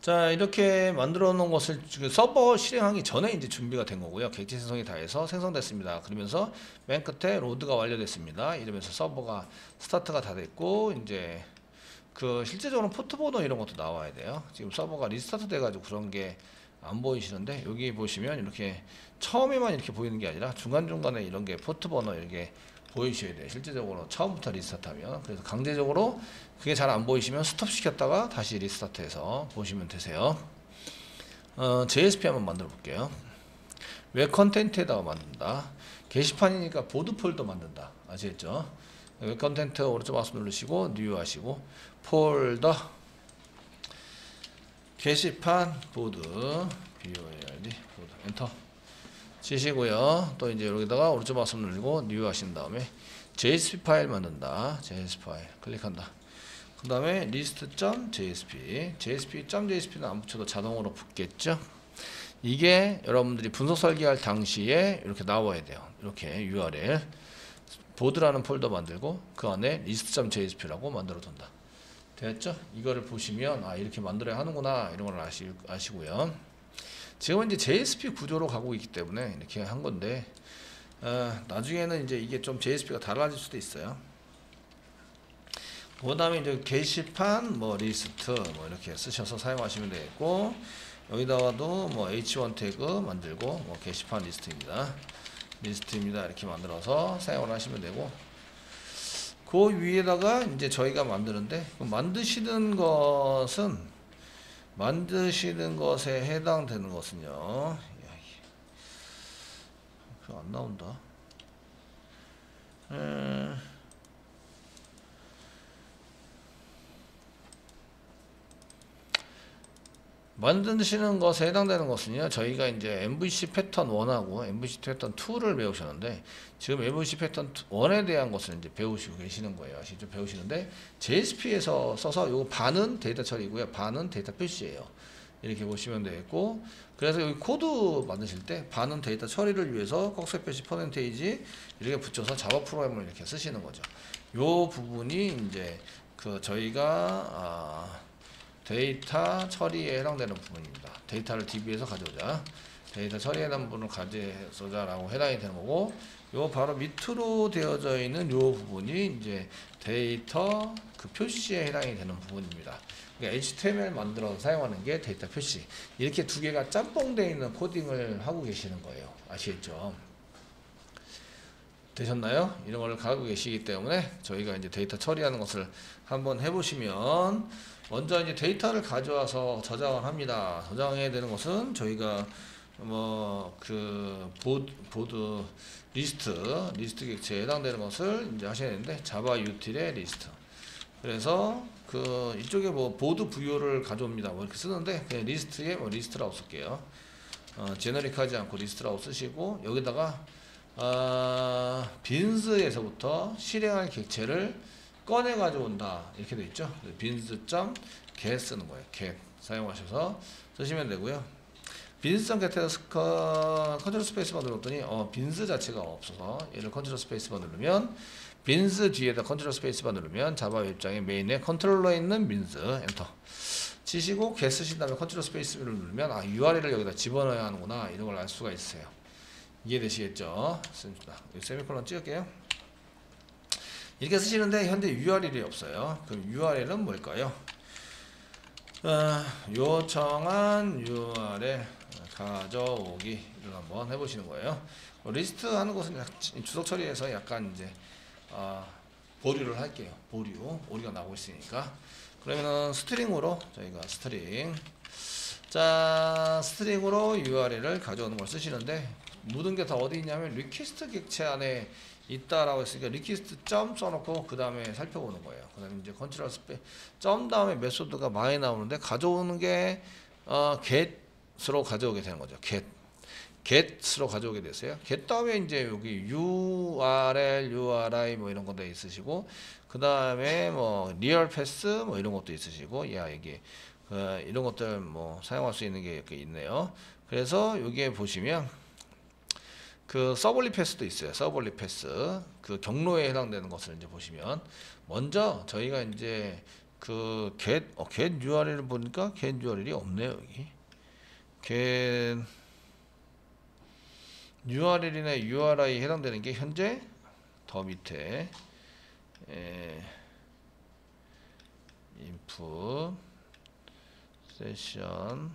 자, 이렇게 만들어 놓은 것을 서버 실행하기 전에 이제 준비가 된 거고요. 객체 생성이 다 해서 생성됐습니다. 그러면서 맨 끝에 로드가 완료됐습니다. 이러면서 서버가 스타트가 다 됐고, 이제 실제적으로 포트 번호 이런 것도 나와야 돼요. 지금 서버가 리스타트 돼가지고 그런 게 안 보이시는데, 여기 보시면 이렇게 처음에만 이렇게 보이는 게 아니라 중간중간에 이런 게 포트 번호 이렇게 보이셔야 돼요. 실제적으로 처음부터 리스타트하면. 그래서 강제적으로 그게 잘 안 보이시면 스톱 시켰다가 다시 리스타트해서 보시면 되세요. JSP 한번 만들어 볼게요. 웹 컨텐트에다가 만든다. 게시판이니까 보드 폴더 만든다. 아시겠죠? 웹 컨텐트 오른쪽 마우스 누르시고 뉴 하시고 폴더 게시판 보드 BOARD 보드 엔터 치시고요. 또 이제 여기다가 오른쪽 마우스 누르고 뉴 하신 다음에 JSP 파일 만든다. JSP 파일 클릭한다. 그 다음에 list.jsp JSP.jsp는 안 붙여도 자동으로 붙겠죠. 이게 여러분들이 분석 설계할 당시에 이렇게 나와야 돼요. 이렇게 URL 보드라는 폴더 만들고 그 안에 list.jsp라고 만들어 둔다. 됐죠? 이거를 보시면 이렇게 만들어야 하는구나 이런 걸 아시고요. 지금은 이제 JSP 구조로 가고 있기 때문에 이렇게 한 건데 나중에는 이제 이게 좀 JSP가 달라질 수도 있어요. 그 다음에 이제 게시판 리스트 이렇게 쓰셔서 사용하시면 되겠고, 여기다가도 H1 태그 만들고 게시판 리스트입니다 이렇게 만들어서 사용을 하시면 되고, 그 위에다가 이제 저희가 만드는데 만드시는 것에 해당되는 것은요. 안 나온다. 만드시는 것에 해당되는 것은요, 저희가 이제 MVC 패턴 1하고 MVC 패턴 2를 배우셨는데, 지금 MVC 패턴 1에 대한 것을 이제 배우시고 계시는 거예요. 아시죠? 배우시는데, JSP에서 써서 요거 반은 데이터 처리고요, 반은 데이터 표시예요. 이렇게 보시면 되겠고, 그래서 여기 코드 만드실 때, 반은 데이터 처리를 위해서 꺽쇠 표시 퍼센테이지 이렇게 붙여서 자바 프로그램을 이렇게 쓰시는 거죠. 요 부분이 이제 저희가 데이터 처리에 해당되는 부분입니다. 데이터를 DB에서 가져오자. 데이터 처리에 해당하는 부분을 가져오자라고 해당이 되는 거고, 요 바로 밑으로 되어져 있는 요 부분이 이제 데이터 표시에 해당이 되는 부분입니다. 그러니까 HTML 만들어서 사용하는 게 데이터 표시. 이렇게 두 개가 짬뽕되어 있는 코딩을 하고 계시는 거예요. 아시겠죠? 되셨나요? 이런 걸 가지고 계시기 때문에 저희가 이제 데이터 처리하는 것을 한번 해보시면, 먼저 이제 데이터를 가져와서 저장을 합니다. 저장해야 되는 것은 저희가 보드 리스트 객체에 해당되는 것을 이제 하셔야 되는데, 자바 util의 리스트. 그래서 이쪽에 보드 VO를 가져옵니다. 이렇게 쓰는데 그냥 리스트에 리스트라고 쓸게요. 제너릭하지 않고 리스트라고 쓰시고, 여기다가 빈스에서부터 실행할 객체를 꺼내 가져온다 이렇게 되어 있죠. 빈스.get 쓰는 거예요. get 사용하셔서 쓰시면 되고요. 빈스.get에서 컨트롤 스페이스바 눌렀더니 빈스 자체가 없어서 얘를 컨트롤 스페이스바 누르면, 빈스 뒤에다 컨트롤 스페이스바 누르면 자바 웹장의 메인에 컨트롤러에 있는 빈스 엔터 치시고 get 쓰신 다음에 컨트롤 스페이스를 누르면 URL을 여기다 집어넣어야 하는구나 이런 걸 알 수가 있어요. 이해되시겠죠? 세미콜론 찍을게요. 이렇게 쓰시는데 현재 URL이 없어요. 그럼 URL은 뭘까요? 요청한 URL 가져오기를 한번 해보시는 거예요. 리스트 하는 것은 주석 처리해서 약간 이제 보류를 할게요. 오류가 나오고 있으니까. 그러면은 스트링으로 저희가 스트링으로 URL을 가져오는 걸 쓰시는데, 모든 게 다 어디 있냐면 리퀘스트 객체 안에 있다라고 했으니까 리퀘스트 점 써놓고 그 다음에 살펴보는 거예요. 그 다음에 이제 컨트롤 점 다음에 메소드가 많이 나오는데, 가져오는 게 get으로 가져오게 되는 거죠. get으로 가져오게 됐어요. get 다음에 이제 여기 URL, URI 이런 것도 있으시고, 그 다음에 real path 이런 것도 있으시고, 이게 이런 것들 사용할 수 있는 게 이렇게 있네요. 그래서 여기에 보시면 서블리 패스도 있어요. 서블리 패스 경로에 해당되는 것을 이제 보시면, 먼저 저희가 이제 그 get URL을 보니까 get URL이 없네요. 여기 get URL이나 URI에 해당되는 게 현재 더 밑에 input session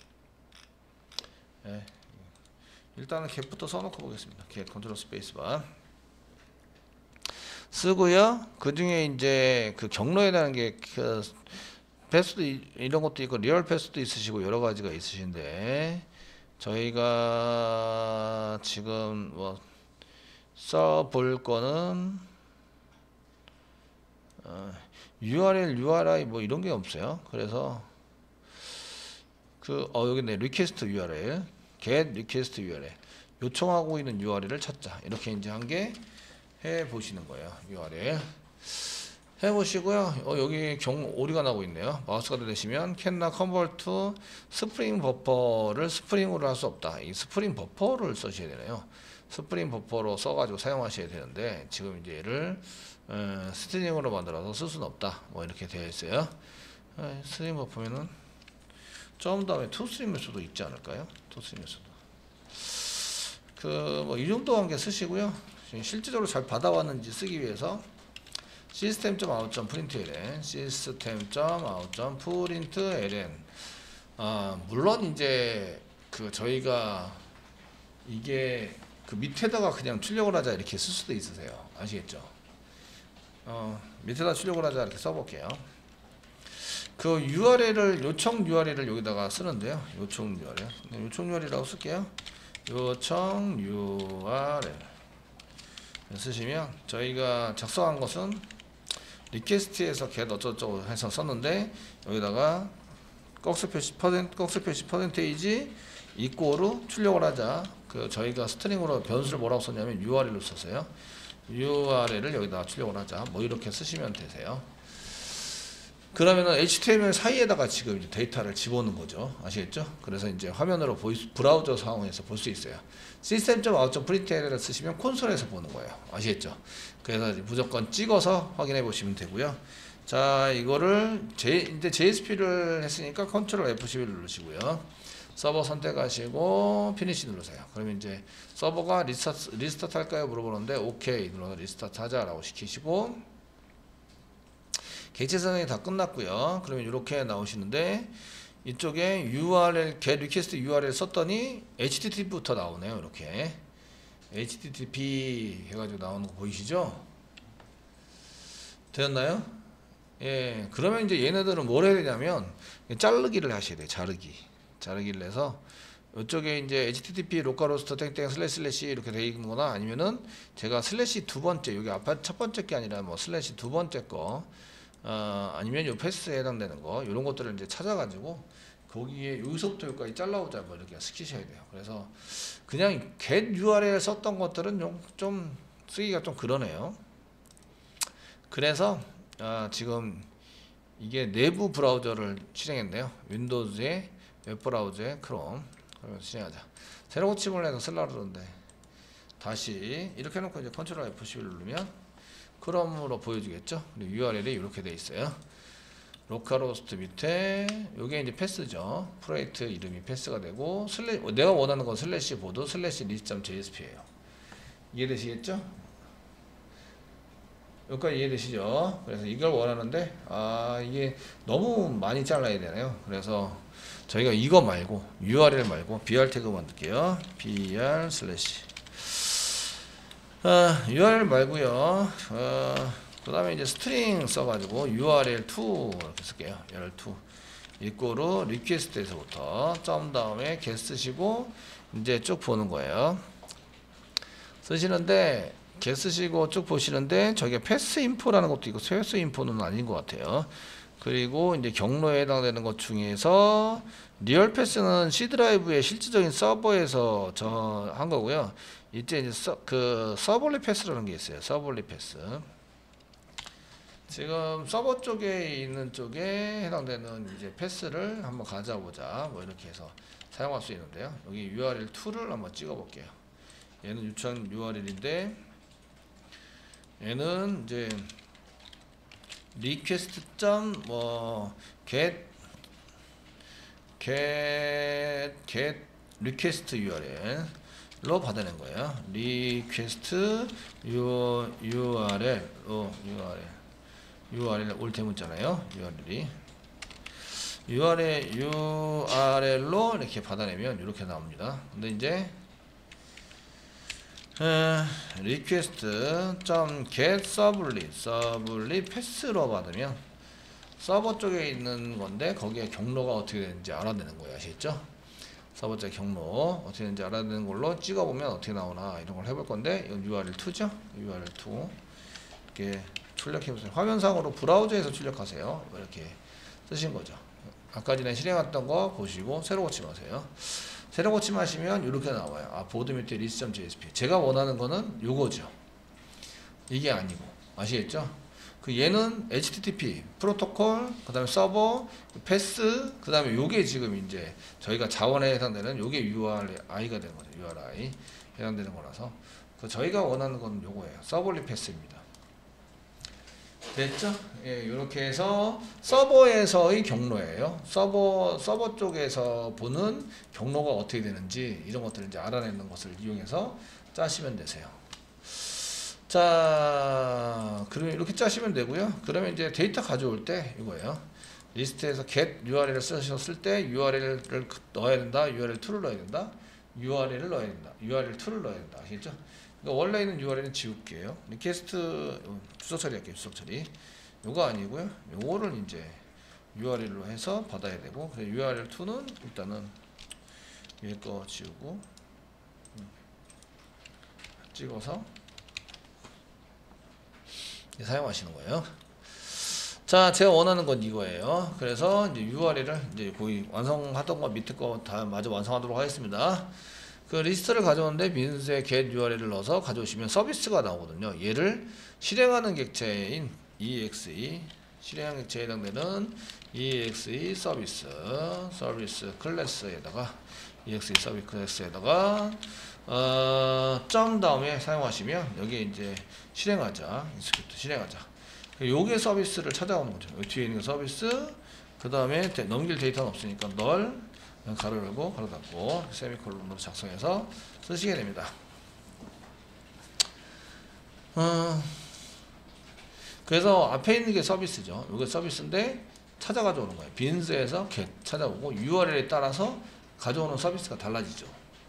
일단은 get부터 써놓고 보겠습니다. get 컨트롤 스페이스바 쓰고요. 그 중에 이제 그 경로에 대한 게 그 패스도 이런 것도 있고 리얼 패스도 있으시고 여러 가지가 있으신데 저희가 지금 뭐 써볼 거는 URL, URI 뭐 이런 게 없어요. 그래서 그 여기 있네. request URL, get request URL 요청하고 있는 URL을 찾자. 이렇게 이제 한 개 해 보시는 거예요. URL 해 보시고요. 여기 오류가 나고 있네요. 마우스가 되시면 cannot convert to 스프링 버퍼를 스프링으로 할 수 없다. 이 스프링 버퍼를 쓰셔야 되네요. 스프링 버퍼로 써가지고 사용하셔야 되는데 지금 이제 얘를 스트링으로 만들어서 쓸 수는 없다. 뭐 이렇게 되어 있어요. 스트링 버퍼면은 점 다음에 투스트링일 수도 있지 않을까요? 투스트링일 수도. 그 뭐 이 정도 한 개 쓰시고요. 실질적으로 잘 받아왔는지 쓰기 위해서 system.out.println system.out.println 물론 이제 그 저희가 이게 그 밑에다가 그냥 출력을 하자 이렇게 쓸 수도 있으세요. 아시겠죠? 밑에다 출력을 하자 이렇게 써볼게요. 그 URL을 요청 URL을 여기다가 쓰는데요. 요청 URL 요청 URL이라고 쓸게요. 요청 URL 쓰시면 저희가 작성한 것은 리퀘스트에서 get 어쩌고저쩌고 해서 썼는데 여기다가 꺽쇠 표시 퍼센테이지 이꼬로 출력을 하자. 그 저희가 스트링으로 변수를 뭐라고 썼냐면 URL로 썼어요. URL을 여기다가 출력을 하자. 뭐 이렇게 쓰시면 되세요. 그러면은 HTML 사이에다가 지금 이제 데이터를 집어넣는 거죠. 아시겠죠? 그래서 이제 화면으로 브라우저 상황에서 볼 수 있어요. system.out.println을 쓰시면 콘솔에서 보는 거예요. 아시겠죠? 그래서 무조건 찍어서 확인해 보시면 되고요. 자, 이거를 이제 JSP를 했으니까 컨트롤 F11 누르시고요. 서버 선택하시고 피니시 누르세요. 그러면 이제 서버가 리스타트 할까요? 물어보는데 오케이 눌러서 리스타트 하자라고 시키시고 객체 선정이 다 끝났고요. 그러면 이렇게 나오시는데 이쪽에 URL get request URL 썼더니 HTTP부터 나오네요. 이렇게 HTTP 해가지고 나오는 거 보이시죠? 되었나요? 예, 그러면 이제 얘네들은 뭘 해야 되냐면 자르기를 하셔야 돼요. 자르기를 해서 이쪽에 이제 HTTP 로컬호스트 땡땡 슬래시 이렇게 되어 있는 거나 아니면은 제가 슬래시 두 번째 여기 아까 첫 번째 게 아니라 뭐 슬래시 두 번째 거 아니면 요 패스에 해당되는 거 이런 것들을 이제 찾아가지고 거기에 여기서부터 여기까지 잘라오자 뭐 이렇게 시키셔야 돼요. 그래서 그냥 get URL 썼던 것들은 좀 쓰기가 좀 그러네요. 그래서 지금 이게 내부 브라우저를 실행했네요. 윈도우즈의 웹브라우저의 크롬 그러면 실행하자. 새로 고침을 해서 쓰려고 그러는데 다시 이렇게 해놓고 이제 컨트롤 F11 누르면 크롬으로 보여주겠죠. URL이 이렇게 돼 있어요. 로컬호스트 밑에 요게 이제 패스죠. 프로젝트 이름이 패스가 되고 내가 원하는 건 슬래시 보드 슬래시 list.jsp예요. 이해되시겠죠? 여기까지 이해되시죠? 그래서 이걸 원하는데 이게 너무 많이 잘라야 되나요? 그래서 저희가 이거 말고 URL 말고 BR 태그 만들게요. BR 슬래시 URL 말고요. 그 다음에 이제 스트링 써가지고 URL2 이렇게 쓸게요. URL2 이꼬르 리퀘스트에서부터 점 다음에 get 쓰시고 이제 쭉 보는 거예요. 쓰시는데 get 쓰시고 쭉 보시는데 저게 패스 인포라는 것도 있고 패스 인포는 아닌 것 같아요. 그리고 이제 경로에 해당되는 것 중에서 리얼 패스는 C 드라이브의 실질적인 서버에서 한 거고요. 이제 그 서벌리 패스라는 게 있어요. 서벌리 패스. 지금 서버 쪽에 있는 쪽에 해당되는 이제 패스를 한번 가져보자. 뭐 이렇게 해서 사용할 수 있는데요. 여기 URL2를 한번 찍어 볼게요. 얘는 유치원 URL인데 얘는 이제 request 뭐 get request URL로 받아낸 거예요. request URL 올 대문자잖아요. URL로 이렇게 받아내면 이렇게 나옵니다. 근데 이제 request.get sublit 패스로 받으면 서버 쪽에 있는 건데 거기에 경로가 어떻게 되는지 알아내는 거예요. 아시겠죠? 서버 쪽 경로 어떻게 되는지 알아내는 걸로 찍어보면 어떻게 나오나 이런 걸 해볼 건데 이건 URL2죠. URL2 이렇게 출력해보세요. 화면상으로 브라우저에서 출력하세요. 이렇게 쓰신 거죠. 아까 전에 실행했던 거 보시고 새로 고침하세요. 새로 고침하시면 이렇게 나와요. 보드 밑에 list.jsp. 제가 원하는 거는 요거죠. 이게 아니고. 아시겠죠? 얘는 HTTP 프로토콜, 그 다음에 서버, 패스, 그 다음에 요게 지금 이제 저희가 자원에 해당되는 요게 URI가 되는 거죠. URI 해당되는 거라서 저희가 원하는 건 요거예요. 서버리 패스입니다. 됐죠? 예, 이렇게 해서 서버에서의 경로예요. 서버 쪽에서 보는 경로가 어떻게 되는지 이런 것들을 이제 알아내는 것을 이용해서 짜시면 되세요. 자, 그러면 이렇게 짜시면 되고요. 그러면 이제 데이터 가져올 때 이거예요. 리스트에서 get URL을 쓰셨을 때 URL을 넣어야 된다. URL2를 넣어야 된다. URL을 넣어야 된다. URL2를 넣어야 된다. 아시겠죠? 그러니까 원래 있는 URL은 지울게요. 리퀘스트 주소 처리할게요. 주소 처리. 요거 아니고요. 요거를 이제 URL로 해서 받아야 되고, 그래서 URL2는 일단은 위에 거 지우고 찍어서 사용하시는 거예요. 자, 제가 원하는 건 이거예요. 그래서 이제 URL을 이제 거의 완성하던 거 밑에 거 다 마저 완성하도록 하겠습니다. 그 리스트를 가져오는데 빈스에 get URL을 넣어서 가져오시면 서비스가 나오거든요. 얘를 실행하는 객체인 exe, 실행하는 객체에 해당되는 exe 서비스 클래스에다가 exe 서비스 클래스에다가 점 다음에 사용하시면 여기에 이제 실행하자, 인스크립트 실행하자. 요게 서비스를 찾아오는 거죠. 여기 뒤에 있는 서비스, 그 다음에 넘길 데이터는 없으니까 널 가로 열고 가로 닫고 세미콜론으로 작성해서 쓰시게 됩니다. 그래서 앞에 있는 게 서비스죠. 이게 서비스인데 찾아 가져오는 거예요. 빈스에서 get 찾아오고 URL에 따라서 가져오는 서비스가 달라지죠.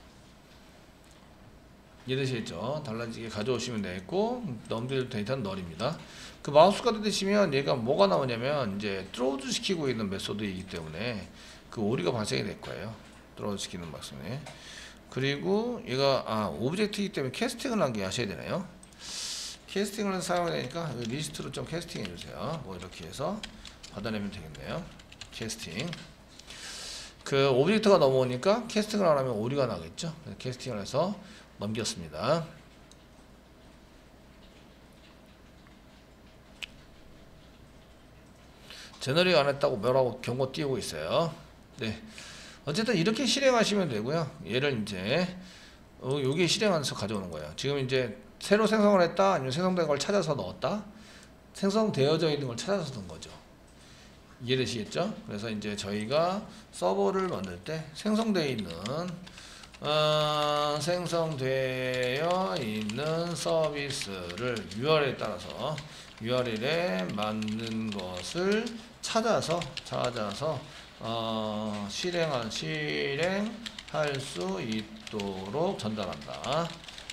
이해되시겠죠? 달라지게 가져오시면 되겠고, 넘길 데이터는 널입니다. 그 마우스가 되시면 얘가 뭐가 나오냐면 이제 throws 시키고 있는 메소드이기 때문에 그 오류가 발생이 될 거예요. throws 시키는 말씀에. 그리고 얘가 오브젝트이기 때문에 캐스팅을 한 게 아셔야 되나요? 캐스팅을 사용해야 되니까 리스트로 좀 캐스팅 해주세요. 뭐 이렇게 해서 받아내면 되겠네요. 캐스팅. 그 오브젝트가 넘어오니까 캐스팅을 안 하면 오류가 나겠죠. 그래서 캐스팅을 해서 넘겼습니다. 제너릭 안 했다고 뭐라고 경고 띄우고 있어요. 네. 어쨌든 이렇게 실행하시면 되고요. 얘를 이제 여기 실행하면서 가져오는 거예요. 지금 이제 새로 생성을 했다, 아니면 생성된 걸 찾아서 넣었다, 생성되어져 있는 걸 찾아서 넣은 거죠. 이해되시겠죠? 그래서 이제 저희가 서버를 만들 때 생성되어 있는 서비스를 URL에 따라서 URL에 맞는 것을 찾아서 실행할 수 있도록 전달한다.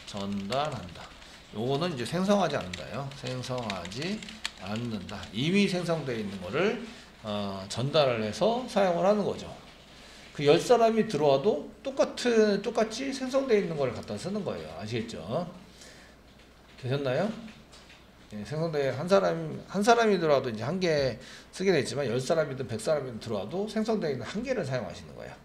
요거는 이제 생성하지 않는다요. 생성하지 않는다. 이미 생성되어 있는 거를 전달을 해서 사용을 하는 거죠. 그 10사람이 들어와도 똑같이 생성되어 있는 걸 갖다 쓰는 거예요. 아시겠죠? 되셨나요? 예, 생성되어 한 사람이 들어와도 이제 한 개 쓰게 되지만 10사람이든 100사람이든 들어와도 생성되어 있는 한 개를 사용하시는 거예요.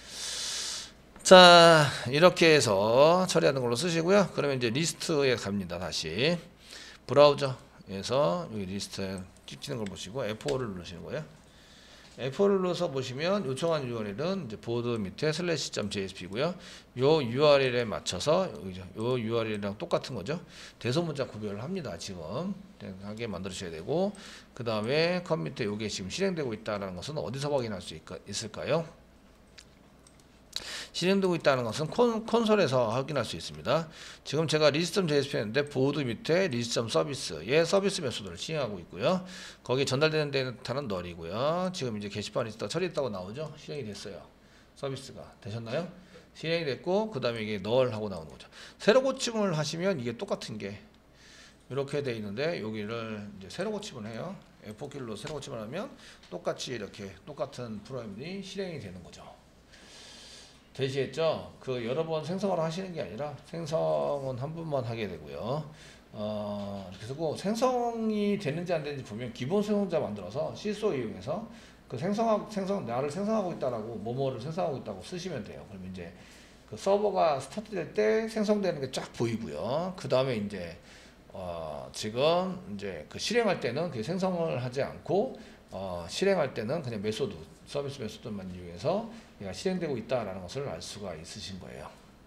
자, 이렇게 해서 처리하는 걸로 쓰시고요. 그러면 이제 리스트에 갑니다. 다시 브라우저에서 여기 리스트에 찍히는 걸 보시고 F5를 누르시는 거예요. F4를 눌러서 보시면 요청한 URL은 이제 보드 밑에 /.jsp고요. 요 URL에 맞춰서 여기죠. 요 URL이랑 똑같은 거죠. 대소문자 구별을 합니다. 지금 하게 만들어줘야 되고, 그 다음에 컴퓨터 요게 지금 실행되고 있다는 것은 어디서 확인할 수 있을까요? 실행되고 있다는 것은 콘솔에서 확인할 수 있습니다. 지금 제가 리스트.jsp 했는데 보드 밑에 리스트.서비스의 서비스 메소드를 실행하고 있고요. 거기에 전달되는 데이터는 널이고요. 지금 이제 게시판이 있다 처리했다고 나오죠. 실행이 됐어요. 서비스가 되셨나요? 실행이 됐고, 그 다음에 이게 널 하고 나오는 거죠. 새로 고침을 하시면 이게 똑같은 게 이렇게 돼 있는데, 여기를 이제 새로 고침을 해요. F4키로 새로 고침을 하면 똑같이 이렇게 똑같은 프로그램이 실행이 되는 거죠. 되시겠죠? 그 여러 번 생성을 하시는 게 아니라 생성은 한 번만 하게 되고요. 그래서 그 생성이 되는지 안 되는지 보면 기본 생성자 만들어서 시소 이용해서 그 나를 생성하고 있다라고 뭐뭐를 생성하고 있다고 쓰시면 돼요. 그러면 이제 그 서버가 스타트 될 때 생성되는 게 쫙 보이고요. 그 다음에 이제 지금 이제 그 실행할 때는 그 생성을 하지 않고 실행할 때는 그냥 메소드 서비스 메소드만 이용해서 얘가 실행되고 있다라는 것을 알 수가 있으신 거예요.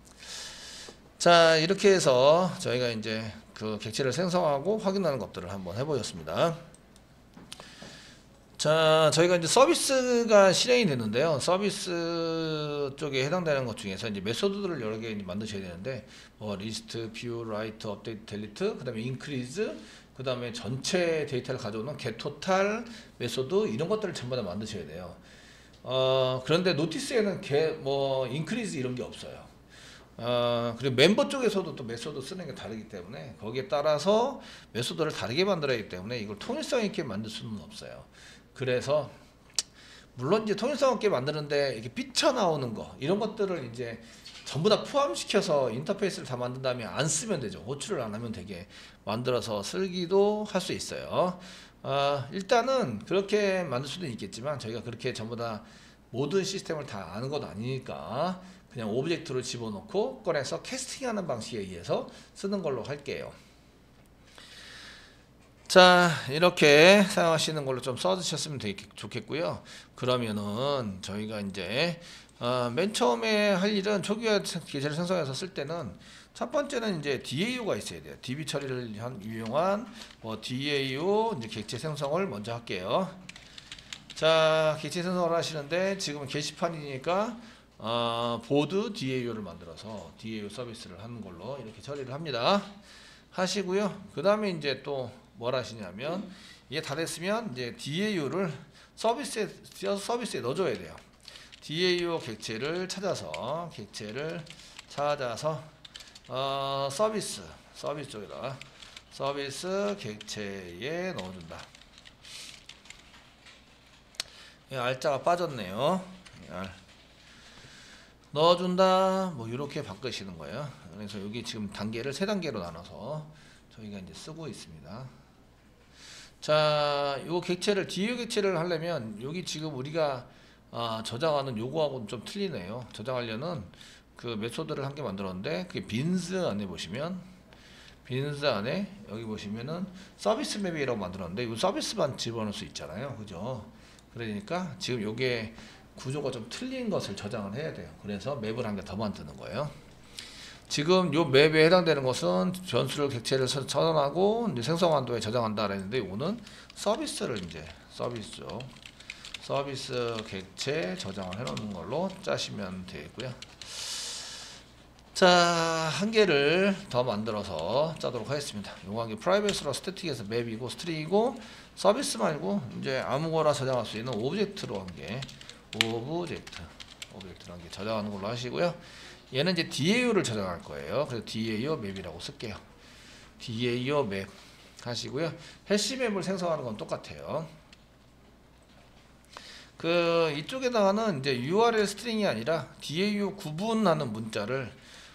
자, 이렇게 해서 저희가 이제 그 객체를 생성하고 확인하는 것들을 한번 해보셨습니다. 자, 저희가 이제 서비스가 실행이 되는데요. 서비스 쪽에 해당되는 것 중에서 이제 메소드들을 여러 개 만드셔야 되는데, 리스트, 뷰, 라이트, 업데이트, 델리트, 그 다음에 인크리즈, 그 다음에 전체 데이터를 가져오는 get total 메소드, 이런 것들을 전부 다 만드셔야 돼요. 그런데 노티스에는 인크리즈 이런 게 없어요. 그리고 멤버 쪽에서도 또 메소드 쓰는 게 다르기 때문에 거기에 따라서 메소드를 다르게 만들어야 하기 때문에 이걸 통일성 있게 만들 수는 없어요. 그래서 물론 이제 통일성 있게 만드는데 이렇게 삐쳐나오는 거 이런 것들을 이제 전부 다 포함시켜서 인터페이스를 다 만든 다음에 안 쓰면 되죠. 호출을 안 하면 되게 만들어서 쓰기도 할 수 있어요. 일단은 그렇게 만들 수도 있겠지만 저희가 그렇게 전부 다 모든 시스템을 다 아는 건 아니니까 그냥 오브젝트를 집어넣고 꺼내서 캐스팅하는 방식에 의해서 쓰는 걸로 할게요. 자, 이렇게 사용하시는 걸로 좀 써주셨으면 좋겠고요. 그러면은 저희가 이제 맨 처음에 할 일은 초기화 계좌를 생성해서 쓸 때는 첫 번째는 이제 DAU가 있어야 돼요. DB 처리를 이용한 DAU 이제 객체 생성을 먼저 할게요. 자, 객체 생성을 하시는데 지금은 게시판이니까 보드 DAU를 만들어서 DAU 서비스를 하는 걸로 이렇게 처리를 합니다. 하시고요. 그 다음에 이제 또 뭘 하시냐면 이게 다 됐으면 이제 DAU를 서비스에 넣어줘야 돼요. DAU 객체를 찾아서 서비스 쪽에다 서비스 객체에 넣어준다. 알자가 빠졌네요. 넣어준다. 뭐 이렇게 바꾸시는 거예요. 그래서 여기 지금 단계를 세 단계로 나눠서 저희가 이제 쓰고 있습니다. 자, 요 객체를 DAU 객체를 하려면 여기 지금 우리가 저장하는 요거하고는 좀 틀리네요. 저장하려는 그 메소드를 한 개 만들었는데 그게 빈스 안에 보시면 빈스 안에 여기 보시면은 서비스 맵이라고 만들었는데 이 서비스만 집어넣을 수 있잖아요. 그죠? 그러니까 지금 요게 구조가 좀 틀린 것을 저장을 해야 돼요. 그래서 맵을 한 개 더 만드는 거예요. 지금 요 맵에 해당되는 것은 변수를 객체를 선언하고 이제 생성 한도에 저장한다 그랬는데 이거는 서비스를 이제 서비스 객체 저장을 해 놓는 걸로 짜시면 되고요. 자, 한 개를 더 만들어서 짜도록 하겠습니다. 요거 한 개 프라이빗으로 스태틱에서 맵이고 스트링이고 서비스 말고 이제 아무거나 저장할 수 있는 오브젝트로 한 개 오브젝트로 한 개 저장하는 걸로 하시고요. 얘는 이제 DAU를 저장할 거예요. 그래서 DAU 맵이라고 쓸게요. DAU 맵 하시고요. 해시 맵을 생성하는 건 똑같아요. 그 이쪽에다가는 이제 URL 스트링이 아니라 DAU 구분하는 문자를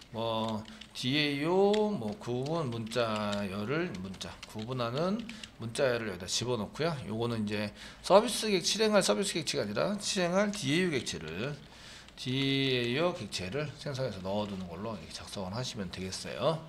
DAU 구분 문자열을 구분하는 문자열을 여기다 집어넣고요. 요거는 이제 실행할 서비스 객체가 아니라 실행할 DAU 객체를 생성해서 넣어두는 걸로 이렇게 작성을 하시면 되겠어요.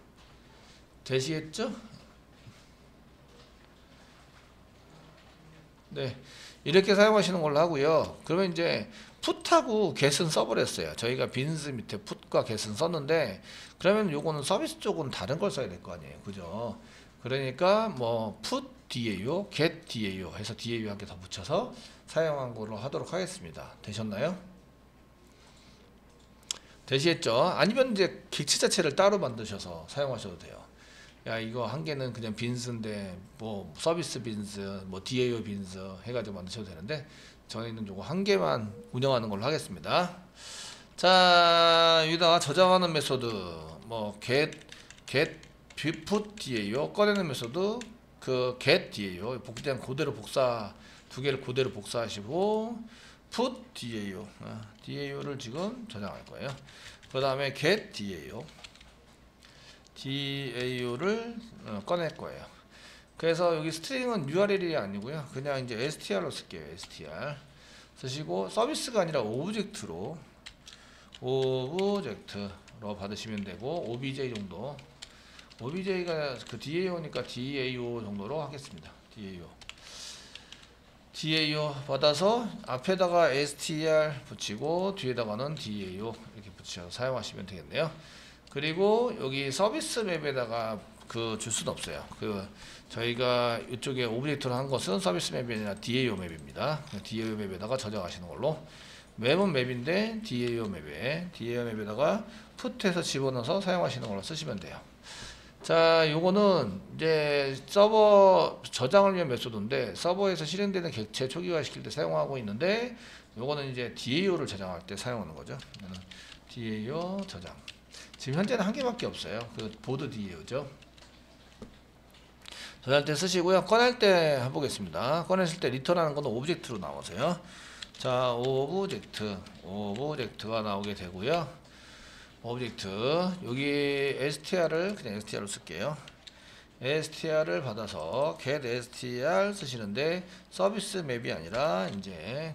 되시겠죠? 네, 이렇게 사용하시는 걸로 하고요. 그러면 이제 풋하고 get은 써버렸어요. 저희가 빈스 밑에 풋과 get은 썼는데 그러면 요거는 서비스 쪽은 다른 걸 써야 될 거 아니에요, 그죠? 그러니까 뭐 put DAO, get DAO 해서 DAO 한 개 더 붙여서 사용한 걸로 하도록 하겠습니다. 되셨나요? 되시겠죠? 아니면 이제 객체 자체를 따로 만드셔서 사용하셔도 돼요. 야, 이거 한 개는 그냥 빈스인데 뭐 서비스 빈스, 뭐 DAO 빈스 해가지고 만드셔도 되는데 저희는 요거 한 개만 운영하는 걸로 하겠습니다. 자, 여기다가 저장하는 메소드 뭐 get put DAO 꺼내는 메소드 그 get DAO 그냥 그대로 복사 두 개를 그대로 복사하시고 put DAO DAO를 지금 저장할 거예요. 그 다음에 get DAO를 꺼낼 거예요. 그래서 여기 스트링은 URL이 아니고요. 그냥 이제 str로 쓸게요. str 쓰시고 서비스가 아니라 오브젝트로 받으시면 되고 obj 정도 obj가 그 DAO니까 DAO 정도로 하겠습니다. DAO 받아서 앞에다가 str 붙이고 뒤에다가는 DAO 이렇게 붙여서 사용하시면 되겠네요. 그리고 여기 서비스 맵에다가 그 줄 수는 없어요. 그 저희가 이쪽에 오브젝트로 한 것은 서비스 맵이 아니라 DAO 맵입니다. DAO 맵에다가 저장하시는 걸로. 맵은 맵인데 DAO 맵에다가 풋해서 집어넣어서 사용하시는 걸로 쓰시면 돼요. 자, 요거는 이제 서버 저장을 위한 메소드인데 서버에서 실행되는 객체 초기화 시킬 때 사용하고 있는데 요거는 이제 DAO를 저장할 때 사용하는 거죠. DAO 저장. 지금 현재는 한 개밖에 없어요. 그 보드 DAO죠. 저장할 때 쓰시고요. 꺼낼 때 해보겠습니다. 꺼냈을 때 리턴하는 건 오브젝트로 나오세요. 자, 오브젝트가 나오게 되고요. 오브젝트 여기 str을 그냥 str로 쓸게요. str을 받아서 get str 쓰시는데 서비스 맵이 아니라 이제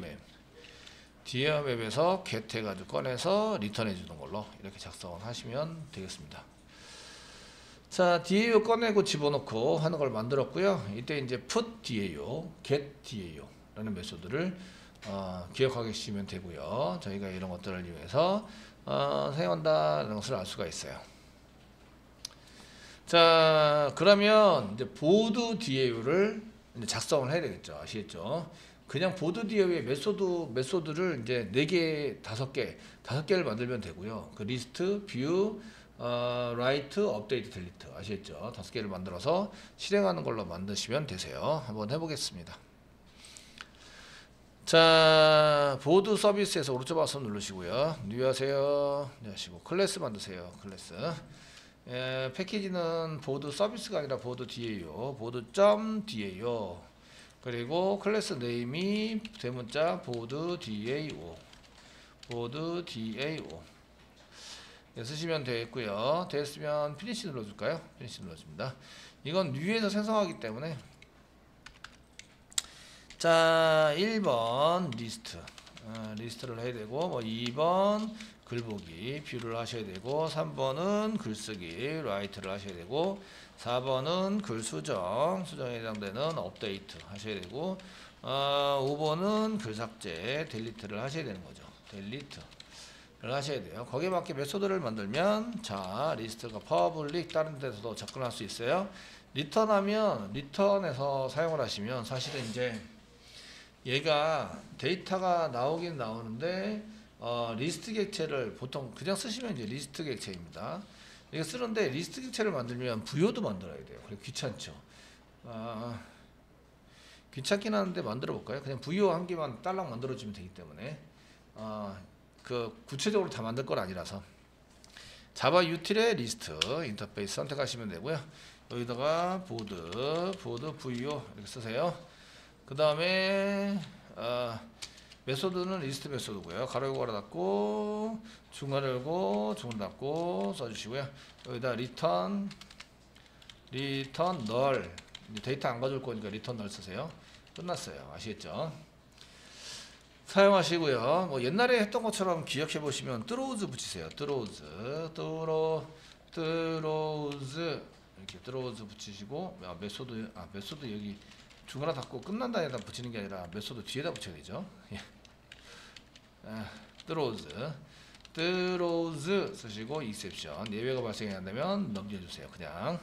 DAO 맵에서 get 해가지고 꺼내서 리턴해 주는 걸로 이렇게 작성을 하시면 되겠습니다. 자, DAO 꺼내고 집어넣고 하는 걸 만들었고요. 이때 이제 put DAO, get DAO 라는 메소드를 기억하시면 되고요. 저희가 이런 것들을 이용해서 사용한다는 것을 알 수가 있어요. 자, 그러면 이제 보드 DAO를 이제 작성을 해야 되겠죠. 아시겠죠? 그냥 보드 DAO의 메소드를 이제 4개, 5개를 만들면 되고요. 그 리스트, 뷰, write, update, delete 아시겠죠? 5개를 만들어서 실행하는 걸로 만드시면 되세요. 한번 해보겠습니다. 자, 보드 서비스에서 오른쪽 마우스 누르시고요. 뉴 하세요. 네, 하시고 클래스 만드세요. 클래스. 패키지는 보드 서비스가 아니라 보드 DAO, 보드.DAO. 그리고 클래스 네임이 대문자 보드 DAO. 네, 쓰시면 되겠고요. 됐으면 피니시 눌러줄까요? 피니시 눌러줍니다. 이건 뉴에서 생성하기 때문에 자, 1번 리스트를 해야 되고 뭐 2번 글보기 뷰를 하셔야 되고 3번은 글쓰기 라이트를 하셔야 되고 4번은 글 수정에 해당되는 업데이트 하셔야 되고 5번은 글 삭제 델리트를 하셔야 되는 거죠. 델리트를 하셔야 돼요. 거기에 맞게 메소드를 만들면 자, 리스트가 퍼블릭 다른 데서도 접근할 수 있어요. 리턴하면 리턴에서 사용을 하시면 사실은 이제 얘가 데이터가 나오긴 나오는데 리스트 객체를 보통 그냥 쓰시면 이제 리스트 객체입니다. 이거 쓰는데 리스트 객체를 만들면 부여도 만들어야 돼요. 그래 귀찮죠. 귀찮긴 하는데 만들어 볼까요? 그냥 부여 한 개만 딸랑 만들어 주면 되기 때문에 그 구체적으로 다 만들 건 아니라서 자바 유틸의 리스트 인터페이스 선택하시면 되고요. 여기다가 보드 부여 이렇게 쓰세요. 그 다음에 메소드는 리스트 메소드고요. 가로 열고 가로 닫고 중괄 열고 중괄 닫고 써주시고요. 여기다 리턴 널 데이터 안 가져올 거니까 리턴 널 쓰세요. 끝났어요. 아시겠죠? 사용하시고요. 뭐 옛날에 했던 것처럼 기억해 보시면 throws 붙이세요. throws 이렇게 throws 붙이시고 메소드 여기 주거나 닫고 끝난 다음에다 붙이는 게 아니라 메소드 뒤에다 붙여야 되죠. 예. throws 쓰시고 exception 예외가 발생한다면 넘겨주세요. 그냥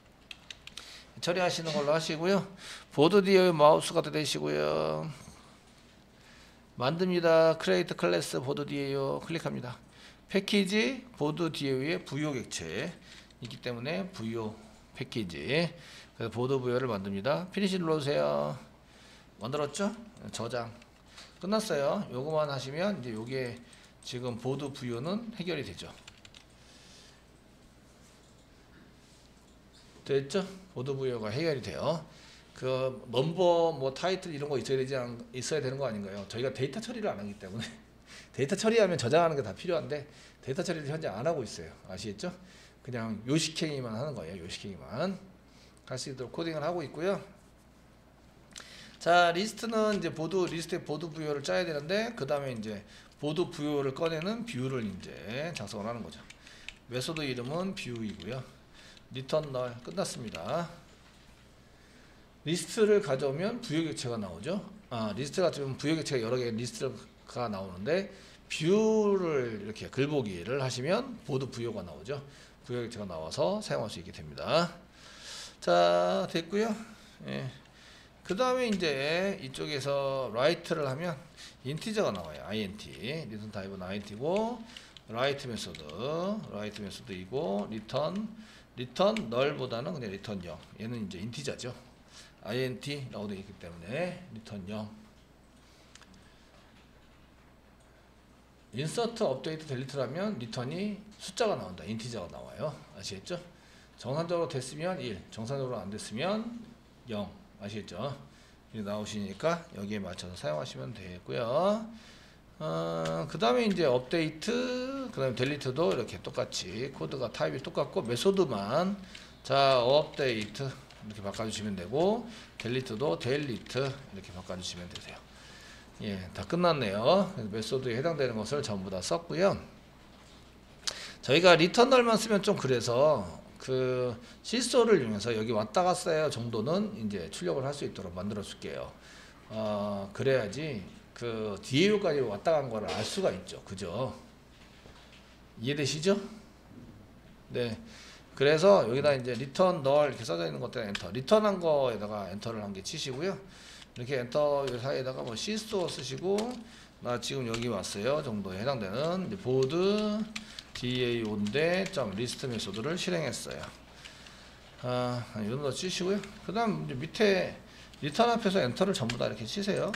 처리하시는 걸로 하시고요. 보드 뒤에 마우스가 되시고요. 만듭니다. create 클래스 보드 뒤에요. 클릭합니다. 패키지 보드 뒤에 부요 객체 있기 때문에 부요 패키지. 그래서 보드 부요를 만듭니다. 피니시 눌러주세요. 만들었죠? 저장 끝났어요. 요거만 하시면 이제 요게 지금 보드 부요는 해결이 되죠. 됐죠? 보드 부요가 해결이 돼요. 그 넘버 뭐 타이틀 이런 거 있어야 되는 거 아닌가요? 저희가 데이터 처리를 안 하기 때문에 데이터 처리하면 저장하는 게 다 필요한데 데이터 처리를 현재 안 하고 있어요. 아시겠죠? 그냥 요식행위만 하는 거예요. 요식행위만 할 수 있도록 코딩을 하고 있고요. 자, 리스트는 이제 리스트에 보드 부요를 짜야 되는데 그 다음에 이제 보드 부요를 꺼내는 뷰를 이제 작성을 하는 거죠. 메소드 이름은 뷰이고요. 리턴 널 끝났습니다. 리스트를 가져오면 부요 객체가 나오죠. 리스트가 좀 부요 객체가 여러 개의 리스트가 나오는데 뷰를 이렇게 글보기를 하시면 보드 부요가 나오죠. 부요 객체가 나와서 사용할 수 있게 됩니다. 자, 됐고요. 예. 그 다음에 이제 이쪽에서 write를 하면 인티저가 나와요. int 리턴 타입은 int고 write 메소드이고 리턴 널보다는 그냥 리턴 0 얘는 이제 인티저죠. int라고 되어 있기 때문에 리턴 0 인서트 업데이트 델리트를 하면 리턴이 숫자가 나온다. 인티저가 나와요. 아시겠죠? 정상적으로 됐으면 1 정상적으로 안 됐으면 0 아시겠죠? 이렇게 나오시니까 여기에 맞춰서 사용하시면 되겠고요. 그 다음에 이제 업데이트, 그 다음에 델리트도 이렇게 똑같이 코드가 타입이 똑같고 메소드만 자 업데이트 이렇게 바꿔주시면 되고 델리트도 델리트 이렇게 바꿔주시면 되세요. 예, 다 끝났네요. 메소드에 해당되는 것을 전부 다 썼고요. 저희가 리턴널만 쓰면 좀 그래서 그 시소를 이용해서 여기 왔다 갔어요 정도는 이제 출력을 할 수 있도록 만들어 줄게요. 그래야지 그 DAO까지 왔다 간 거를 알 수가 있죠. 그죠? 이해되시죠? 네. 그래서 여기다 이제 리턴 널 이렇게 써져 있는 것들 엔터 리턴한 거에다가 엔터를 한 개 치시고요. 이렇게 엔터 사이에다가 뭐 시소 쓰시고 나 지금 여기 왔어요 정도에 해당되는 이제 보드 DAO인데 리스트 메소드를 실행했어요. 이 정도 치시고요. 그 다음 밑에 리턴 앞에서 엔터를 전부 다 이렇게 치세요.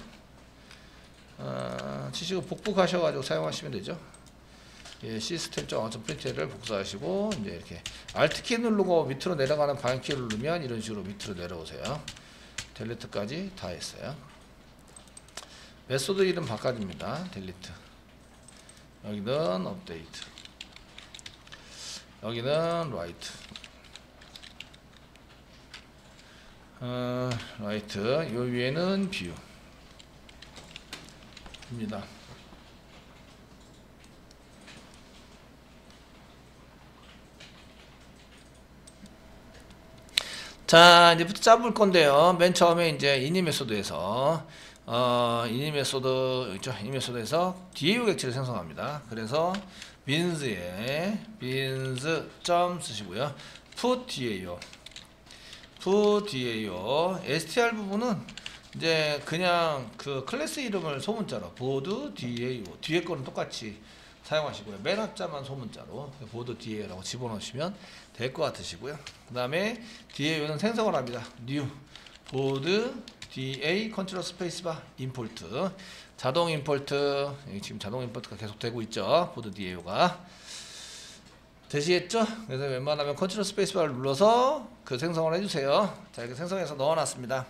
치시고 복붙하셔가지고 사용하시면 되죠. 예, 시스템.프린트를 복사하시고 이제 이렇게 Alt키 누르고 밑으로 내려가는 방향키를 누르면 이런 식으로 밑으로 내려오세요. 델리트까지 다 했어요. 메소드 이름 바꿔줍니다. 델리트. 여기는 업데이트. 여기는 write. write. 요 위에는 view. 입니다. 자, 이제부터 짜볼 건데요. 맨 처음에 이제 이니 메소드에서 이니 메소드 있죠? 이니 메소드에서 DAO 객체를 생성합니다. 그래서 bins에 bins 점 쓰시고요. put DAO str 부분은 이제 그냥 그 클래스 이름을 소문자로 보드 DAO 뒤에 거는 똑같이 사용하시고요. 맨 앞자만 소문자로 보드 DAO라고 집어넣으시면 될 것 같으시고요. 그 다음에 DAO는 생성을 합니다. new 보드 DA 컨트롤 스페이스바 임포트 자동 임포트 지금 자동 임포트가 계속 되고 있죠. 보드 DAO가 되시겠죠? 그래서 웬만하면 컨트롤 스페이스바를 눌러서 그 생성을 해주세요. 자, 이렇게 생성해서 넣어놨습니다.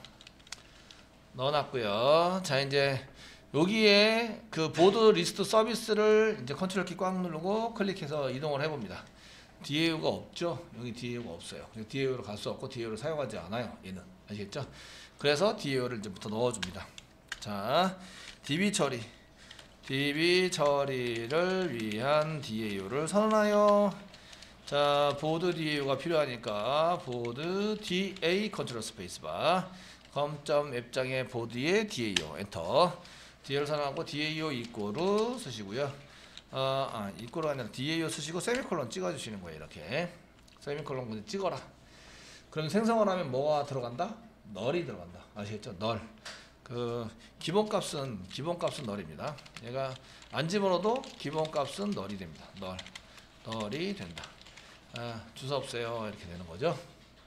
넣어놨고요. 자, 이제 여기에 그 보드 리스트 서비스를 이제 컨트롤 키 꽉 누르고 클릭해서 이동을 해봅니다. DAO가 없죠? 여기 DAO가 없어요. DAO로 갈 수 없고 DAO를 사용하지 않아요. 얘는 아시겠죠? 그래서 DAO를 이제부터 넣어줍니다. 자, DB 처리를 위한 DAO를 선언하여. 자, 보드 DAO가 필요하니까 보드 DA 컨트롤 스페이스바 검점 앱장의 보드에 DAO 엔터. DAO를 선언하고 DAO 이꼬르 쓰시고요. 이꼬르가 아니라 DAO 쓰시고 세미콜론 찍어주시는 거예요. 이렇게 세미콜론 그냥 찍어라. 그럼 생성을 하면 뭐가 들어간다? 널이 들어간다. 아시겠죠? 널. 그 기본값은 널입니다. 얘가 안 집어넣어도 기본값은 널이 됩니다. 널이 된다. 주소 없어요. 이렇게 되는 거죠.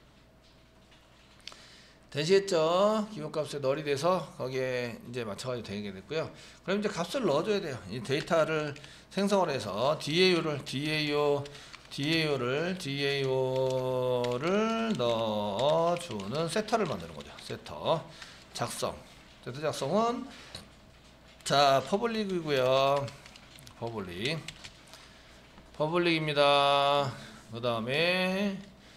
되시겠죠? 기본값에 널이 돼서 거기에 이제 맞춰가지고 되게 됐고요. 그럼 이제 값을 넣어줘야 돼요. 이 데이터를 생성을 해서 DAO를 넣어주는 세터를 만드는 거죠. 세터 작성은 자 퍼블릭이고요. 퍼블릭입니다. 그 다음에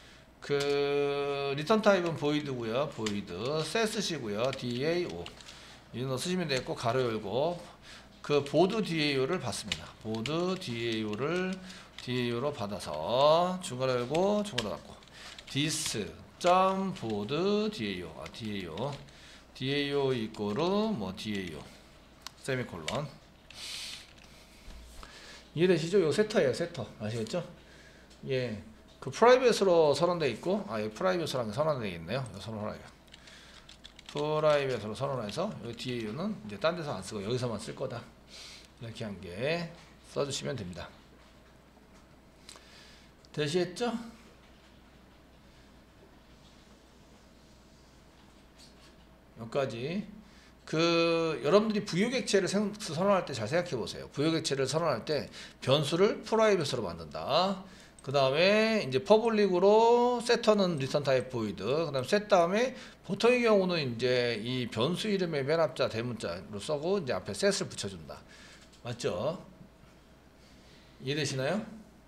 그 리턴 타입은 보이드고요. 보이드 set시고요. DAO 이거 쓰시면 되겠고 가로 열고 그 보드 DAO를 받습니다. 보드 DAO로 받아서 중괄호 열고 중괄호 닫고 this.board DAO 이꼬르 뭐 DAO 세미콜론. 이해되시죠? 요 세터예요. 세터 아시겠죠? 예. 그 프라이빗으로 선언되어 있고 여기 프라이빗으로 선언되어 있네요. 프라이빗으로 선언해서 이 DAO는 이제 딴 데서 안 쓰고 여기서만 쓸 거다. 이렇게 한 개 써주시면 됩니다. 되시겠죠? 여기까지. 그 여러분들이 부유객체를 선언할 때 잘 생각해 보세요. 부유객체를 선언할 때 변수를 프라이빗으로 만든다. 그 다음에 이제 퍼블릭으로 세터는 리턴 타입 보이드. 그 다음 셋 다음에 보통의 경우는 이제 이 변수 이름의 맨 앞자 대문자로 써고 이제 앞에 셋을 붙여준다. 맞죠? 이해되시나요?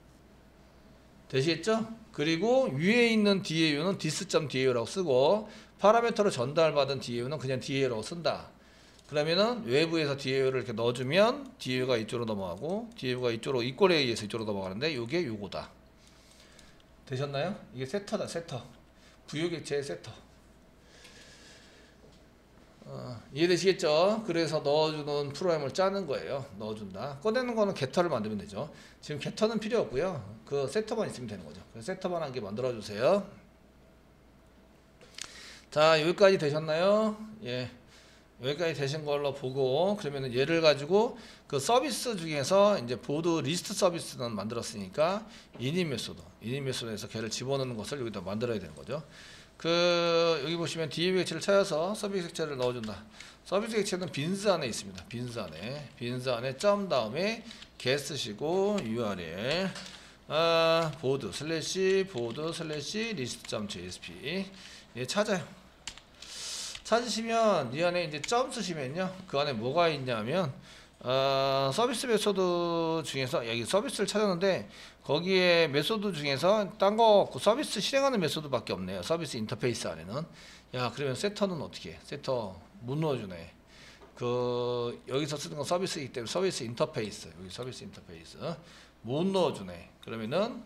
되시겠죠? 그리고 위에 있는 DAO는 this.DAO라고 쓰고 파라미터로 전달받은 DAO는 그냥 DAO라고 쓴다. 그러면은 외부에서 DAO를 이렇게 넣어주면 DAO가 이쪽으로 넘어가고 DAO가 이쪽으로 이꼴에 의해서 이쪽으로 넘어가는데 요게 요거다. 되셨나요? 이게 세터다. 세터. 부유객체의 세터. 이해되시겠죠? 그래서 넣어주는 프로그램을 짜는 거예요. 넣어준다. 꺼내는 거는 게터를 만들면 되죠. 지금 게터는 필요 없고요. 그 세터만 있으면 되는 거죠. 그래서 세터만 한 개 만들어주세요. 자, 여기까지 되셨나요? 예. 여기까지 되신 걸로 보고, 그러면은 얘를 가지고 그 서비스 중에서 이제 보드 리스트 서비스는 만들었으니까 init 메소드에서 걔를 집어넣는 것을 여기다 만들어야 되는 거죠. 그 여기 보시면 DAO 객체를 찾아서 서비스 객체를 넣어준다. 서비스 객체는 빈스 안에 있습니다. 빈스 안에 점 다음에 get 쓰시고 URL 보드 슬래시 list.jsp 예, 찾아요. 찾으시면 이 안에 이제 점 쓰시면요, 그 안에 뭐가 있냐면 서비스 메소드 중에서 여기 서비스를 찾았는데 거기에 메소드 중에서 딴 거 없고 서비스 실행하는 메소드밖에 없네요. 서비스 인터페이스 안에는. 야, 그러면 세터는 어떻게 해? 세터 못 넣어주네. 그 여기서 쓰는 건 서비스이기 때문에 서비스 인터페이스, 여기 서비스 인터페이스 못 넣어주네. 그러면은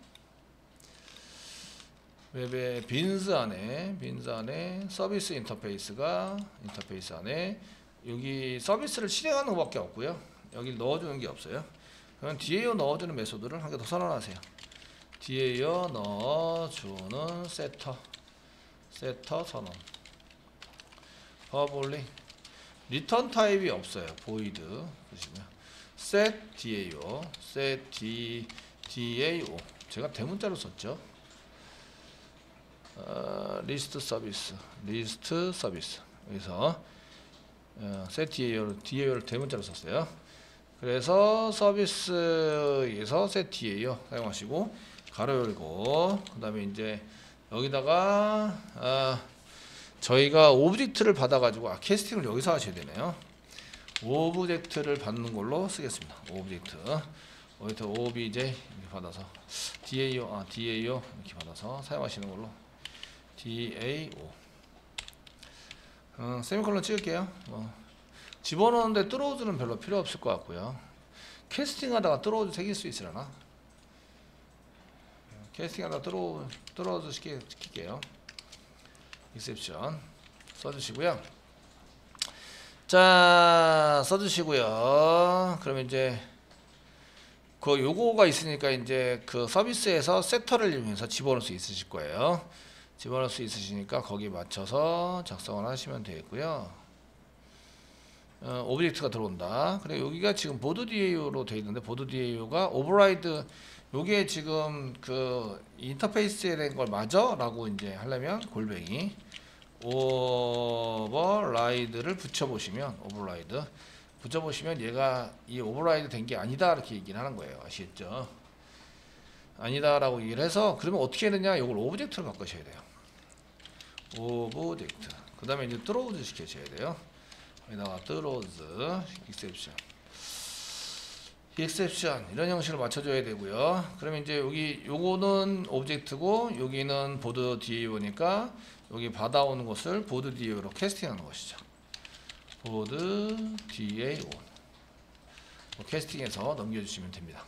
웹의 빈스 안에 서비스 인터페이스 안에 여기 서비스를 실행하는 것밖에 없고요. 여기 넣어주는 게 없어요. 그럼 DAO 넣어주는 메소드를 한 개 더 선언하세요. DAO 넣어주는 세터 선언. 퍼블릭 리턴 타입이 없어요. 보이드 보시면 set DAO 제가 대문자로 썼죠. 리스트 서비스 여기서 set DAO를 대문자로 썼어요. 그래서 서비스에서 set DAO 사용하시고 가로 열고 그 다음에 이제 여기다가 저희가 오브젝트를 받아가지고 캐스팅을 여기서 하셔야 되네요. 오브젝트를 받는 걸로 쓰겠습니다. 오브젝트 OBJ 이렇게 받아서 DAO 이렇게 받아서 사용하시는 걸로 DAO 세미콜론 찍을게요. 집어넣는데 뚫어주는 별로 필요 없을 것 같고요. 캐스팅하다가 뚫어주 생길 수 있으려나? 캐스팅하다가 뚫어주 시킬게요. exception 써주시고요. 자, 써주시고요. 그러면 이제 그 요거가 있으니까 이제 그 서비스에서 세터를 이용해서 집어넣을 수 있으실 거예요. 집어넣을 수 있으시니까 거기에 맞춰서 작성을 하시면 되겠고요. 오브젝트가 들어온다. 그리고 여기가 지금 보드 DAO로 되어 있는데, 보드 DAO가 오버라이드, 요게 지금 그 인터페이스에 된 걸 맞아? 라고 이제 하려면 골뱅이 오버라이드를 붙여보시면, 오버라이드 붙여보시면 얘가 이 오버라이드 된 게 아니다 이렇게 얘기를 하는 거예요. 아시겠죠? 아니다 라고 얘기를 해서, 그러면 어떻게 해야 되냐, 이걸 오브젝트로 바꾸셔야 돼요. 오브젝트. 그 다음에 이제 throws 시켜줘야 돼요. 여기다가 throws exception 이런 형식으로 맞춰줘야 되고요. 그러면 이제 여기 요거는 오브젝트고 여기는 보드 DAO니까 여기 받아오는 것을 보드 DAO로 캐스팅하는 것이죠. 보드 DAO 캐스팅해서 넘겨주시면 됩니다.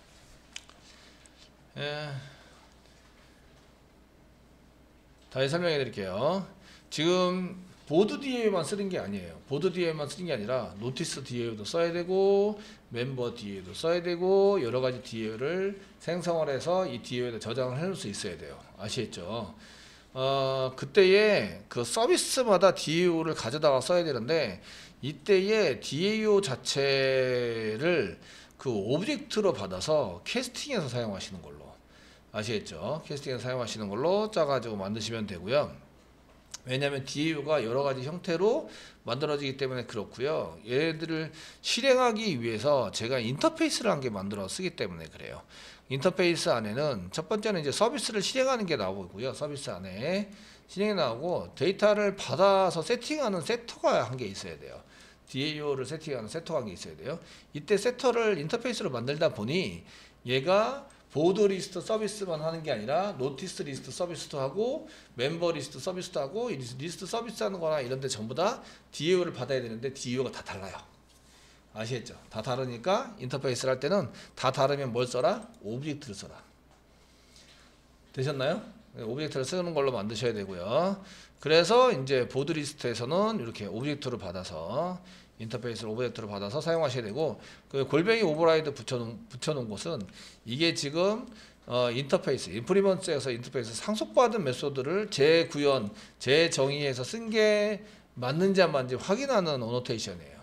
다시 설명해 드릴게요. 지금 보드 DAO만 쓰는 게 아니에요. 보드 DAO만 쓰는 게 아니라 노티스 DAO도 써야 되고 멤버 DAO도 써야 되고 여러 가지 DAO를 생성을 해서 이 DAO에다 저장을 해놓을 수 있어야 돼요. 아시겠죠? 그때에 그 서비스마다 DAO를 가져다가 써야 되는데, 이때에 DAO 자체를 그 오브젝트로 받아서 캐스팅해서 사용하시는 걸로, 아시겠죠? 캐스팅해서 사용하시는 걸로 짜가지고 만드시면 되고요. 왜냐하면 DAO가 여러가지 형태로 만들어지기 때문에 그렇고요. 얘들을 실행하기 위해서 제가 인터페이스를 한 개 만들어 쓰기 때문에 그래요. 인터페이스 안에는 첫 번째는 이제 서비스를 실행하는 게 나오고요. 서비스 안에 실행이 나오고, 데이터를 받아서 세팅하는 세터가 한 개 있어야 돼요. DAO를 세팅하는 세터가 한 개 있어야 돼요. 이때 세터를 인터페이스로 만들다 보니 얘가 보드 리스트 서비스만 하는 게 아니라 노티스 리스트 서비스도 하고 멤버 리스트 서비스도 하고 리스트 서비스 하는 거나 이런 데 전부 다 DAO를 받아야 되는데 DAO가 다 달라요. 아시겠죠? 다 다르니까 인터페이스를 할 때는 다 다르면 뭘 써라? 오브젝트를 써라. 되셨나요? 오브젝트를 쓰는 걸로 만드셔야 되고요. 그래서 이제 보드 리스트에서는 이렇게 오브젝트를 받아서 인터페이스를 오브젝트로 받아서 사용하셔야 되고, 그 골뱅이 오버라이드 붙여놓은 곳은 이게 지금 인터페이스, 인프리먼스에서 인터페이스 상속받은 메소드를 재구현, 재정의해서 쓴 게 맞는지 안 맞는지 확인하는 어노테이션이에요.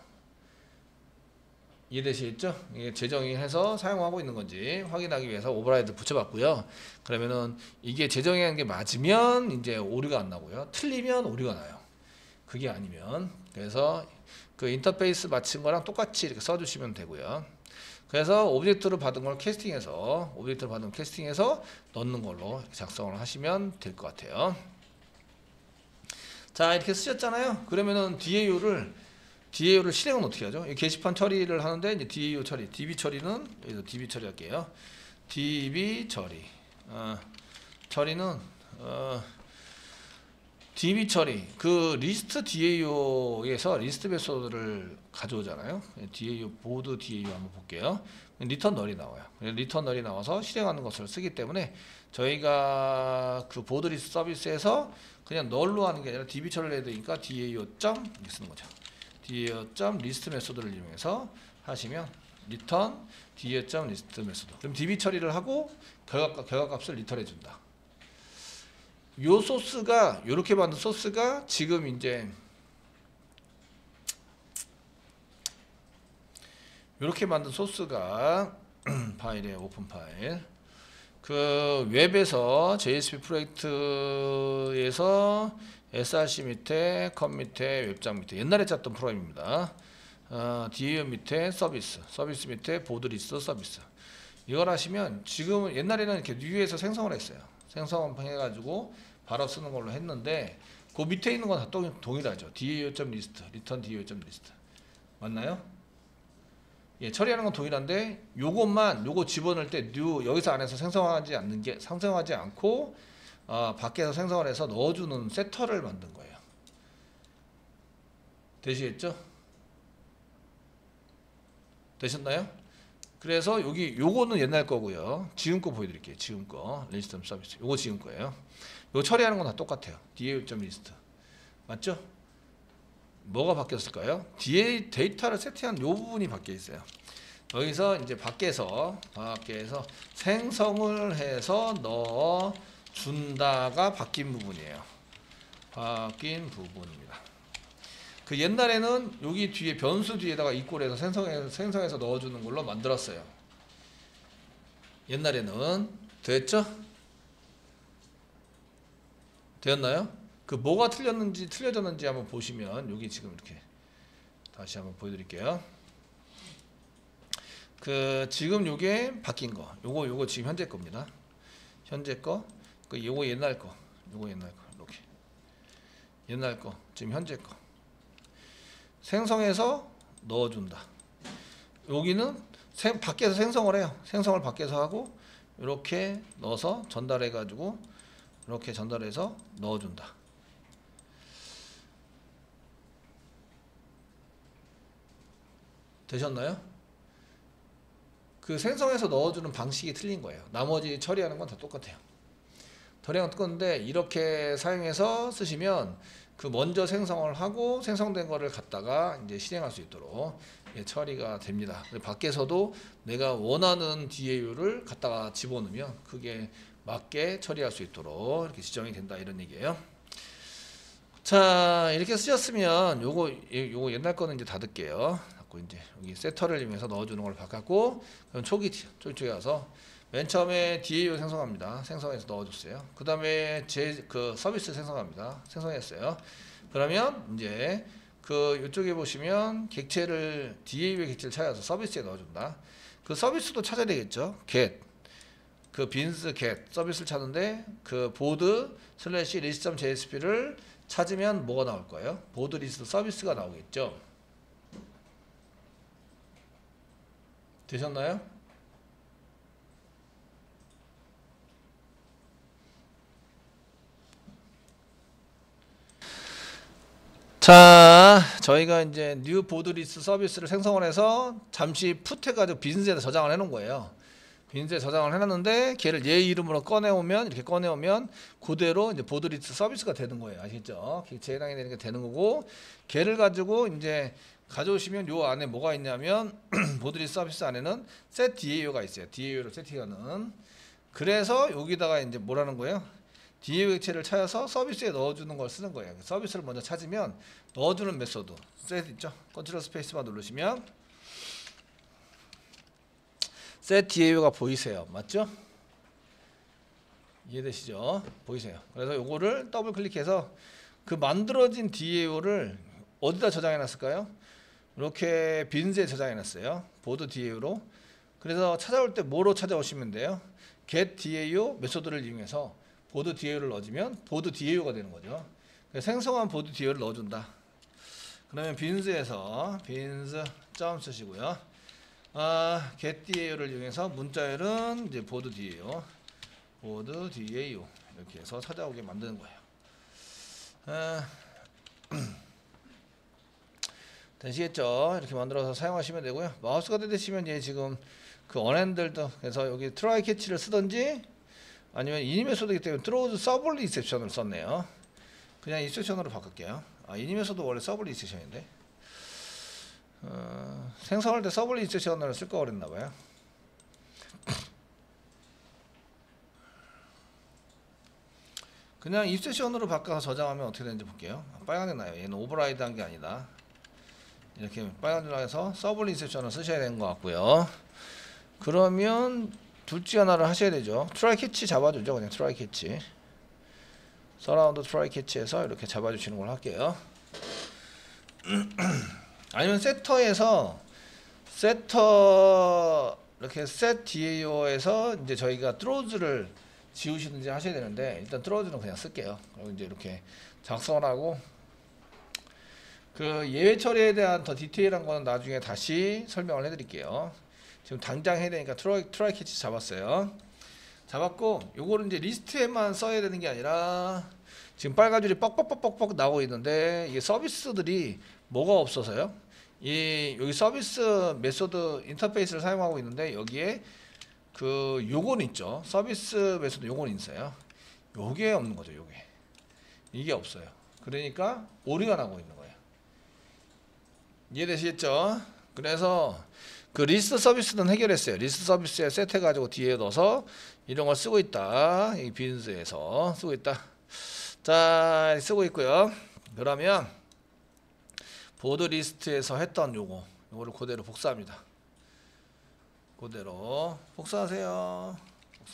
이해되시겠죠? 이게 재정의해서 사용하고 있는 건지 확인하기 위해서 오버라이드 붙여봤고요. 그러면은 이게 재정의한 게 맞으면 이제 오류가 안 나고요. 틀리면 오류가 나요. 그게 아니면. 그래서 그 인터페이스 맞춘 거랑 똑같이 이렇게 써주시면 되고요. 그래서 오브젝트를 받은 걸 캐스팅해서, 오브젝트를 받은 캐스팅해서 넣는 걸로 작성을 하시면 될 것 같아요. 자, 이렇게 쓰셨잖아요. 그러면은 DAO를 실행은 어떻게 하죠? 게시판 처리를 하는데 이제 DAO 처리, DB 처리는 여기서 DB 처리 할게요. DB 처리, 처리는 DB 처리, 그 리스트 DAO에서 리스트 메소드를 가져오잖아요. DAO 보드 DAO 한번 볼게요. 리턴 널이 나와요. 리턴 널이 나와서 실행하는 것을 쓰기 때문에 저희가 그 보드 리스트 서비스에서 그냥 널로 하는 게 아니라 DB 처리를 해야 되니까 DAO 점 이렇게 쓰는 거죠. DAO 점 리스트 메소드를 이용해서 하시면 리턴 DAO 점 리스트 메소드. 그럼 DB 처리를 하고 결과값을 리턴해 준다. 요 소스가, 요렇게 만든 소스가 지금 이제 요렇게 만든 소스가 파일에 오픈 파일, 그 웹에서 JSP 프로젝트에서 SRC 밑에 컴 밑에 웹장 밑에 옛날에 짰던 프로그램입니다. DAO 밑에 서비스 밑에 보드 리스트 서비스, 이걸 하시면 지금 옛날에는 이렇게 뉴에서 생성을 했어요. 생성해가지고 바로 쓰는 걸로 했는데, 그 밑에 있는 건 다 동일하죠. DAO.list, return DAO.list 맞나요? 예, 처리하는 건 동일한데 요거 집어넣을 때 new 여기서 안에서 생성하지 않고 밖에서 생성을 해서 넣어주는 세터를 만든 거예요. 되시겠죠? 되셨나요? 그래서 요거는 옛날 거고요. 지금 거 보여드릴게요. 지금 거 리스트 서비스, 요거 지금 거예요. 요 처리하는 건 다 똑같아요. DAO.list 맞죠? 뭐가 바뀌었을까요? 뒤에 데이터를 세팅한 요 부분이 바뀌어 있어요. 여기서 이제 밖에서 생성을 해서 넣어 준다가 바뀐 부분이에요. 바뀐 부분입니다. 그 옛날에는 여기 뒤에 변수 뒤에다가 이꼴해서 생성해서 넣어주는 걸로 만들었어요. 옛날에는 됐죠? 되었나요? 그 뭐가 틀려졌는지 한번 보시면 여기 지금 이렇게 다시 한번 보여드릴게요. 그 지금 요게 바뀐 거, 요거 지금 현재 겁니다. 현재 거, 그 요거 옛날 거, 이렇게 옛날 거, 지금 현재 거 생성해서 넣어준다. 여기는 밖에서 생성을 해요. 생성을 밖에서 하고 이렇게 넣어서 전달해가지고 이렇게 전달해서 넣어준다. 되셨나요? 그 생성해서 넣어주는 방식이 틀린 거예요. 나머지 처리하는 건 다 똑같아요. 처리하는 건 똑같은데 이렇게 사용해서 쓰시면 그 먼저 생성을 하고 생성된 거를 갖다가 이제 실행할 수 있도록 처리가 됩니다. 밖에서도 내가 원하는 DAU를 갖다가 집어넣으면 그게 맞게 처리할 수 있도록 이렇게 지정이 된다 이런 얘기예요. 자, 이렇게 쓰셨으면 요거 옛날 거는 이제 닫을게요. 이제 여기 세터를 이용해서 넣어주는 걸 바꿨고, 그럼 초기 쪽에 가서 맨 처음에 DAU 생성합니다. 생성해서 넣어줬어요. 그 다음에 그 서비스 생성합니다. 생성했어요. 그러면 이제 그 이쪽에 보시면 객체를 DAU의 객체를 찾아서 서비스에 넣어준다. 그 서비스도 찾아야 되겠죠. get 그 빈스 get 서비스를 찾는데 그 보드 슬래시 list.jsp를 찾으면 뭐가 나올 거예요? 보드 리스트 서비스가 나오겠죠. 되셨나요? 자, 저희가 이제 뉴 보드 리스트 서비스를 생성을 해서 잠시 풋 해가지고 빈스에 저장을 해놓은 거예요. 빈스에 저장을 해놨는데 걔를 얘 이름으로 이렇게 꺼내오면 그대로 이제 보드 리스트 서비스가 되는 거예요. 아시겠죠? 객체에 해당이 되는 게 되는 거고, 걔를 가지고 이제 가져오시면 요 안에 뭐가 있냐면 보드 리스트 서비스 안에는 set DAU가 있어요. DAU를 세팅하는. 그래서 여기다가 이제 뭐라는 거예요? DAU 객체를 찾아서 서비스에 넣어주는 걸 쓰는 거예요. 서비스를 먼저 찾으면 넣어주는 메소드 set 있죠? 컨트롤 스페이스만 누르시면 set DAU가 보이세요. 맞죠? 이해되시죠? 보이세요. 그래서 요거를 더블 클릭해서 그 만들어진 DAU를 어디다 저장해 놨을까요? 이렇게 빈스에 저장해 놨어요. 보드 DAU로. 그래서 찾아올 때 뭐로 찾아오시면 돼요? get DAU 메소드를 이용해서 보드 DAU를 넣어주면 보드 DAU가 되는 거죠. 생성한 보드 DAU를 넣어준다. 그러면 빈스에서 빈스 점 쓰시고요. get DAU를 이용해서 문자열은 이제 보드 DAU 이렇게 해서 찾아오게 만드는 거예요. 되시겠죠? 이렇게 만들어서 사용하시면 되고요. 마우스가 되시면 이제 지금 그 언핸들도 그래서 여기 트라이 캐치를 쓰든지 아니면 이니 메소드이기 때문에 throws 서블 리셉션을 썼네요. 그냥 인스트럭션으로 바꿀게요. 이니 메소드 원래 서블 리셉션인데 생성할 때 서블 인스트럭션을 쓸 거 그랬나봐요. 그냥 인스트럭션으로 바꿔서 저장하면 어떻게 되는지 볼게요. 빨간색 나요. 얘는 오버라이드 한 게 아니다. 이렇게 빨간색으로 해서 서블 인셉션을 쓰셔야 되는 것 같고요. 그러면 둘째 하나를 하셔야 되죠. 트라이 캐치 잡아주죠. 그냥 트라이 캐치 서라운드 트라이 캐치해서 이렇게 잡아주시는 걸 할게요. 아니면 세터 이렇게 set DAO에서 이제 저희가 throws를 지우시든지 하셔야 되는데 일단 throws는 그냥 쓸게요. 그리고 이제 이렇게 작성을 하고 그 예외 처리에 대한 더 디테일한 거는 나중에 다시 설명을 해드릴게요. 지금 당장 해야 되니까 트라이 캐치 잡았어요. 잡았고 요거를 이제 리스트에만 써야 되는 게 아니라 지금 빨간 줄이 뻑뻑뻑뻑 나오고 있는데 이게 서비스들이 뭐가 없어서요. 여기 서비스 메소드 인터페이스를 사용하고 있는데 여기에 그 요건 있죠. 서비스 메소드 요건 있어요. 요게 없는 거죠. 이게 없어요. 그러니까 오류가 나고 있는 거예요. 이해되시겠죠? 그래서 그 리스트 서비스는 해결했어요. 리스트 서비스에 세트해가지고 뒤에 넣어서 이런 걸 쓰고 있다. 이 빈스에서 쓰고 있다. 자, 쓰고 있고요. 그러면 보드 리스트에서 했던 요거를 그대로 복사합니다. 그대로 복사하세요. 복사.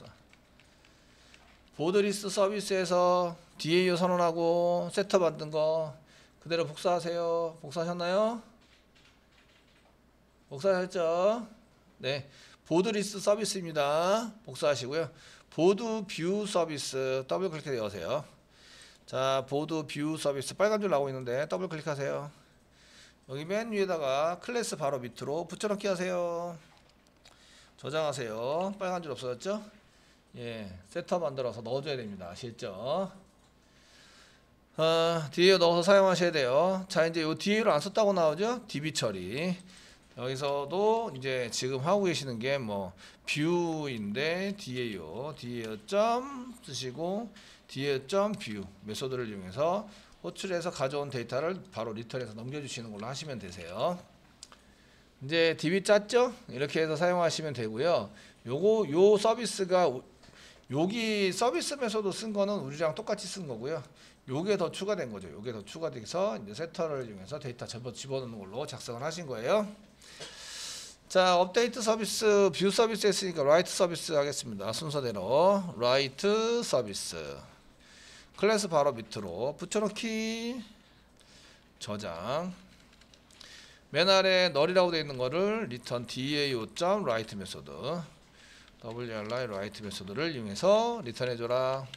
보드 리스트 서비스에서 DAO 선언하고 세터 만든 거 그대로 복사하세요. 복사하셨나요? 복사하셨죠? 네. 보드 리스트 서비스입니다. 복사하시고요. 보드 뷰 서비스 더블 클릭해 여세요. 자, 보드 뷰 서비스 빨간 줄 나오고 있는데 더블 클릭하세요. 여기 맨 위에다가 클래스 바로 밑으로 붙여넣기 하세요. 저장하세요. 빨간 줄 없어졌죠? 예, 세터 만들어서 넣어줘야 됩니다. 아시겠죠? DAO 넣어서 사용하셔야 돼요. 자, 이제 요 DAO를 안 썼다고 나오죠? DB 처리. 여기서도 이제 지금 하고 계시는 게 뭐 뷰인데 DAO 점 쓰시고 DAO 뷰 메소드를 이용해서 호출해서 가져온 데이터를 바로 리턴해서 넘겨주시는 걸로 하시면 되세요. 이제 DB 짰죠? 이렇게 해서 사용하시면 되고요. 요 서비스가 여기 서비스 메소드 쓴 거는 우리랑 똑같이 쓴 거고요. 요게 더 추가된 거죠. 요게 더 추가돼서 이제 세터를 이용해서 데이터 집어넣는 걸로 작성을 하신 거예요. 자, 업데이트 서비스, 뷰 서비스 했으니까 라이트 서비스 하겠습니다. 순서대로 라이트 서비스. 클래스 바로 밑으로 붙여넣기, 저장. 맨 아래 널이라고 되어 있는 거를 return DAO.write 메소드, WRI write 메소드를 이용해서 리턴해줘라.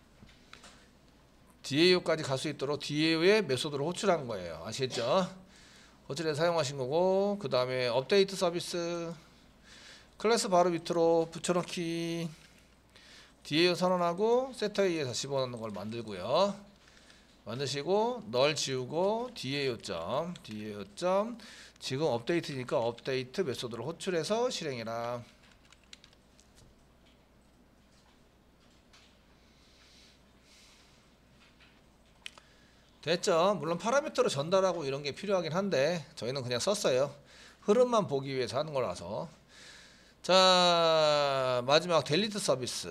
DAO까지 갈 수 있도록 DAO의 메소드를 호출한 거예요. 아시겠죠? 호출해서 사용하신 거고, 그 다음에 업데이트 서비스 클래스 바로 밑으로 붙여넣기, DAO 선언하고 세터에 의해서 집어넣는 걸 만들고요. 만드시고 널 지우고 DAO 지금 업데이트니까 업데이트 메소드를 호출해서 실행해라. 됐죠? 물론 파라미터로 전달하고 이런 게 필요하긴 한데 저희는 그냥 썼어요. 흐름만 보기 위해서 하는 거라서. 자, 마지막 델리트 서비스.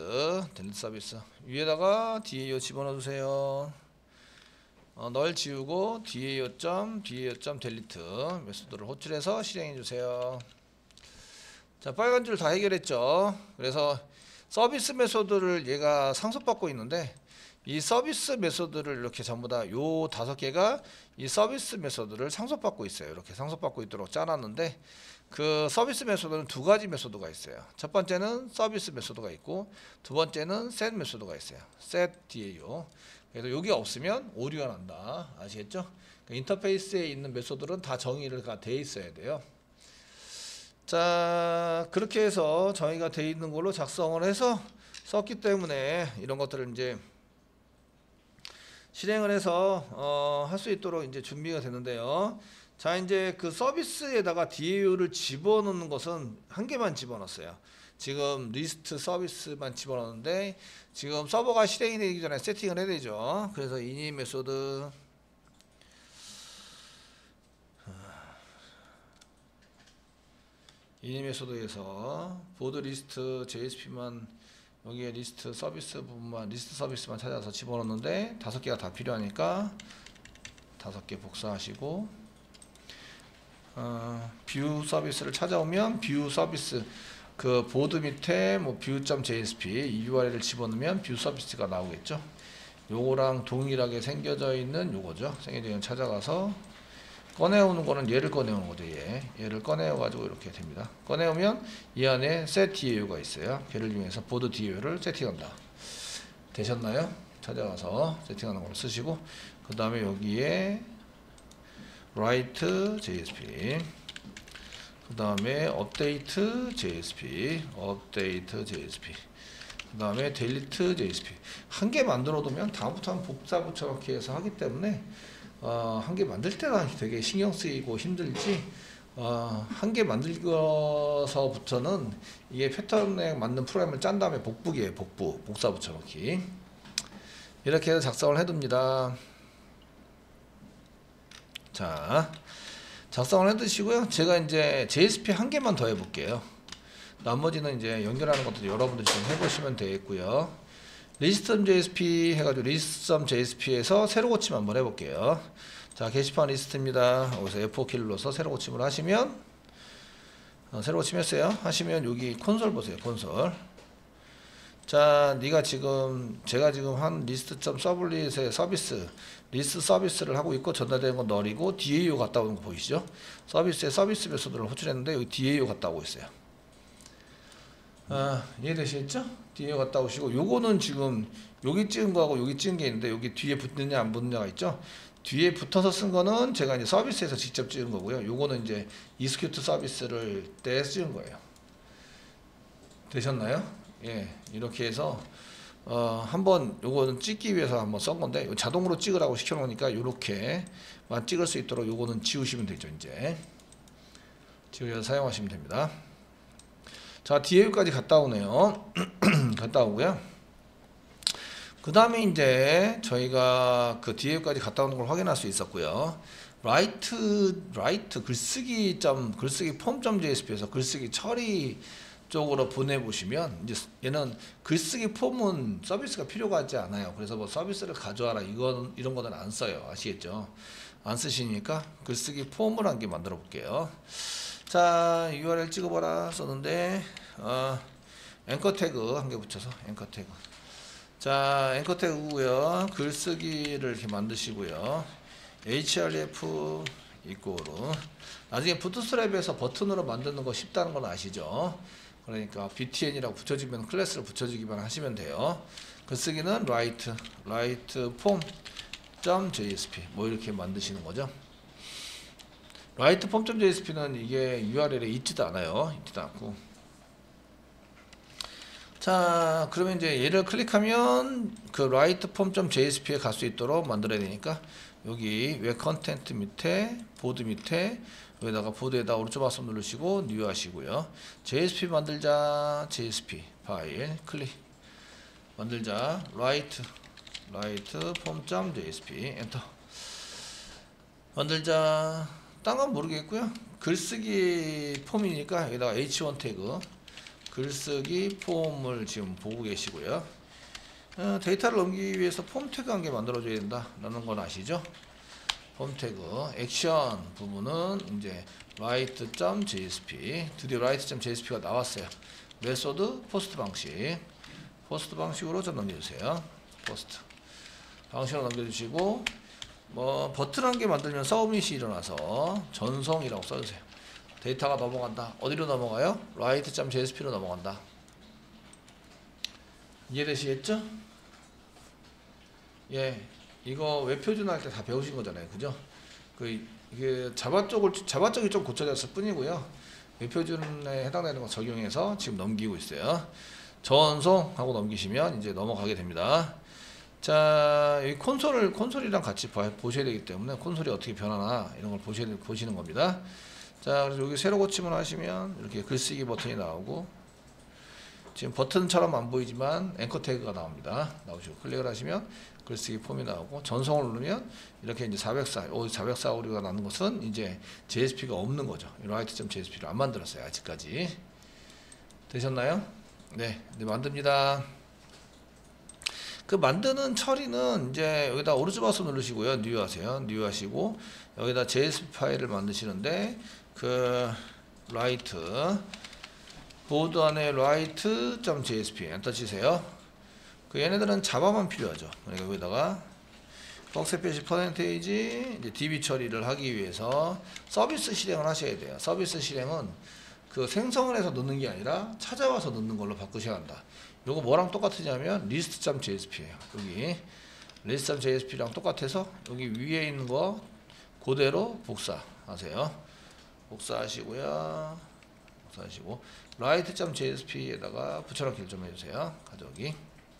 위에다가 DAO 집어넣어 주세요. 널 지우고 DAO 델리트 메소드를 호출해서 실행해 주세요. 자, 빨간 줄 다 해결했죠. 그래서 서비스 메소드를 얘가 상속받고 있는데 이 서비스 메소드를 이렇게 전부 다 요 5개가 이 서비스 메소드를 상속받고 있어요. 이렇게 상속받고 있도록 짜놨는데 그 서비스 메소드는 두 가지 메소드가 있어요. 첫 번째는 서비스 메소드가 있고 두 번째는 set 메소드가 있어요. set DAO. 그래서 여기 없으면 오류가 난다. 아시겠죠? 그러니까 인터페이스에 있는 메소드는 다 정의를 돼 있어야 돼요. 자, 그렇게 해서 정의가 돼 있는 걸로 작성을 해서 썼기 때문에 이런 것들을 이제 실행을 해서 할 수 있도록 이제 준비가 되는데요. 자, 이제 그 서비스에다가 DAO를 집어넣는 것은 한 개만 집어넣었어요. 지금 리스트 서비스만 집어넣는데 지금 서버가 실행이 되기 전에 세팅을 해야 되죠. 그래서 init 메소드 init 메소드에서 보드 리스트 JSP만 여기에 리스트 서비스 부분만 리스트 서비스만 찾아서 집어넣는데 5개가 다 필요하니까 5개 복사하시고 뷰 서비스를 찾아오면 뷰 서비스 그 보드 밑에 뭐 view.jsp 이 URL을 집어넣으면 뷰 서비스가 나오겠죠. 요거랑 동일하게 생겨져 있는 요거죠. 생겨져 있는 찾아가서 꺼내오는 거는 얘를 꺼내오는 거죠. 얘를 꺼내어 가지고 이렇게 됩니다. 꺼내오면 이 안에 set DAO가 있어요. 걔를 이용해서 보드 DAO를 세팅한다. 되셨나요? 찾아가서 세팅하는 걸 쓰시고 그 다음에 여기에 write JSP 그 다음에 update JSP 그 다음에 delete JSP 한 개 만들어 두면 다음부터는 복사 붙여넣기 해서 하기 때문에 한 개 만들 때가 되게 신경 쓰이고 힘들지 한 개 만들고서부터는 이게 패턴에 맞는 프로그램을 짠 다음에 복붙이에요. 복사 붙여넣기 이렇게 해서 작성을 해둡니다. 자, 작성을 해두시고요. 제가 이제 JSP 한 개만 더 해볼게요. 나머지는 이제 연결하는 것도 여러분들이 좀 해보시면 되겠고요. 리스트.jsp 해가지고 리스트.jsp에서 새로 고침 한번 해볼게요. 자, 게시판 리스트입니다. 여기서 F4키를 눌러서 새로 고침을 하시면 새로 고침했어요. 하시면 여기 콘솔 보세요. 콘솔. 자, 제가 지금 한 리스트.서블릿의 서비스 리스트 서비스를 하고 있고 전달되는 건 널이고 DAO 갔다 오는 거 보이시죠? 서비스에 서비스 메소드를 호출했는데 여기 DAO 갔다 오고 있어요. 이해되시겠죠? DAO 갔다 오시고 요거는 지금 여기 찍은 거하고 여기 찍은 게 있는데 여기 뒤에 붙느냐 안 붙느냐가 있죠? 뒤에 붙어서 쓴 거는 제가 이제 서비스에서 직접 찍은 거고요. 요거는 이제 이스큐트 서비스를 때 찍은 거예요. 되셨나요? 예, 이렇게 해서 한번 요거는 찍기 위해서 한번 쓴 건데 자동으로 찍으라고 시켜 놓으니까 요렇게만 찍을 수 있도록 요거는 지우시면 되죠. 이제 지우셔서 사용하시면 됩니다. 자, DAU까지 갔다 오네요. 갔다 오고요. 그 다음에 이제 저희가 그 DAU까지 갔다 오는 걸 확인할 수 있었고요. write 글쓰기 폼.jsp에서 글쓰기 처리 쪽으로 보내보시면 이제 얘는 글쓰기 폼은 서비스가 필요가 하지 않아요. 그래서 뭐 서비스를 가져와라 이런 거는 안 써요. 아시겠죠? 안 쓰시니까 글쓰기 폼을 한 개 만들어 볼게요. 자, URL 찍어봐라 썼는데 앵커 태그 한 개 붙여서 앵커 태그. 자, 앵커 태그고요. 글쓰기를 이렇게 만드시고요. href 이꼬로 나중에 부트스트랩에서 버튼으로 만드는 거 쉽다는 건 아시죠? 그러니까 btn이라고 붙여주면 클래스를 붙여주기만 하시면 돼요. 글쓰기는 write form.jsp 뭐 이렇게 만드시는 거죠. write form.jsp는 이게 URL에 있지도 않아요. 있지도 않고. 자, 그러면 이제 얘를 클릭하면 그 write form.jsp에 갈 수 있도록 만들어야 되니까 여기 웹 컨텐트 밑에 보드 밑에 여기다가 보드에다 오른쪽 마우스 누르시고 뉴 하시고요. JSP 만들자. JSP 파일 클릭 만들자. write form.jsp 엔터 만들자. 딴 건 모르겠고요. 글쓰기 폼이니까 여기다가 h1 태그 글쓰기 폼을 지금 보고 계시고요. 데이터를 넘기기 위해서 폼 태그 한 개 만들어줘야 된다 라는 건 아시죠? 폼 태그 액션 부분은 이제 write.jsp 드디어 write.jsp가 나왔어요. 메소드 포스트 방식으로 좀 넘겨주세요. 포스트 방식으로 넘겨주시고 뭐 버튼 한 개 만들면 서브밋이 일어나서 전송이라고 써주세요. 데이터가 넘어간다. 어디로 넘어가요? write.jsp로 넘어간다. 이해되시겠죠? 예, 이거 웹표준 할 때 다 배우신 거잖아요, 그죠? 이게 자바 쪽이 좀 고쳐졌을 뿐이고요. 웹표준에 해당되는 거 적용해서 지금 넘기고 있어요. 전송하고 넘기시면 이제 넘어가게 됩니다. 자, 이 콘솔이랑 같이 보셔야 되기 때문에 콘솔이 어떻게 변하나 이런 걸 보시는 겁니다. 자, 그래서 여기 새로 고침을 하시면 이렇게 글쓰기 버튼이 나오고 지금 버튼처럼 안 보이지만 앵커 태그가 나오시고 클릭을 하시면 글쓰기 폼이 나오고 전송을 누르면 이렇게 이제 404오류가 나는 것은 이제 JSP가 없는 거죠. write.jsp를 안 만들었어요. 아직까지. 되셨나요? 네, 만듭니다. 그 만드는 처리는 이제 여기다 오른쪽 마우스 누르시고요. 뉴 하세요. 뉴 하시고 여기다 JSP 파일을 만드시는데 그 write 보드 안에 write.jsp 엔터 치세요. 그 얘네들은 자바만 필요하죠. 그러니까 여기다가 벅스패시 퍼센테이지 이제 DB 처리를 하기 위해서 서비스 실행을 하셔야 돼요. 서비스 실행은 그 생성을 해서 넣는 게 아니라 찾아와서 넣는 걸로 바꾸셔야 한다. 요거 뭐랑 똑같으냐면 list.jsp예요. 여기 list.jsp랑 똑같아서 여기 위에 있는 거 그대로 복사하세요. 복사하시고요. 복사하시고 write.jsp에다가 붙여넣기를 좀 해주세요. 가져오기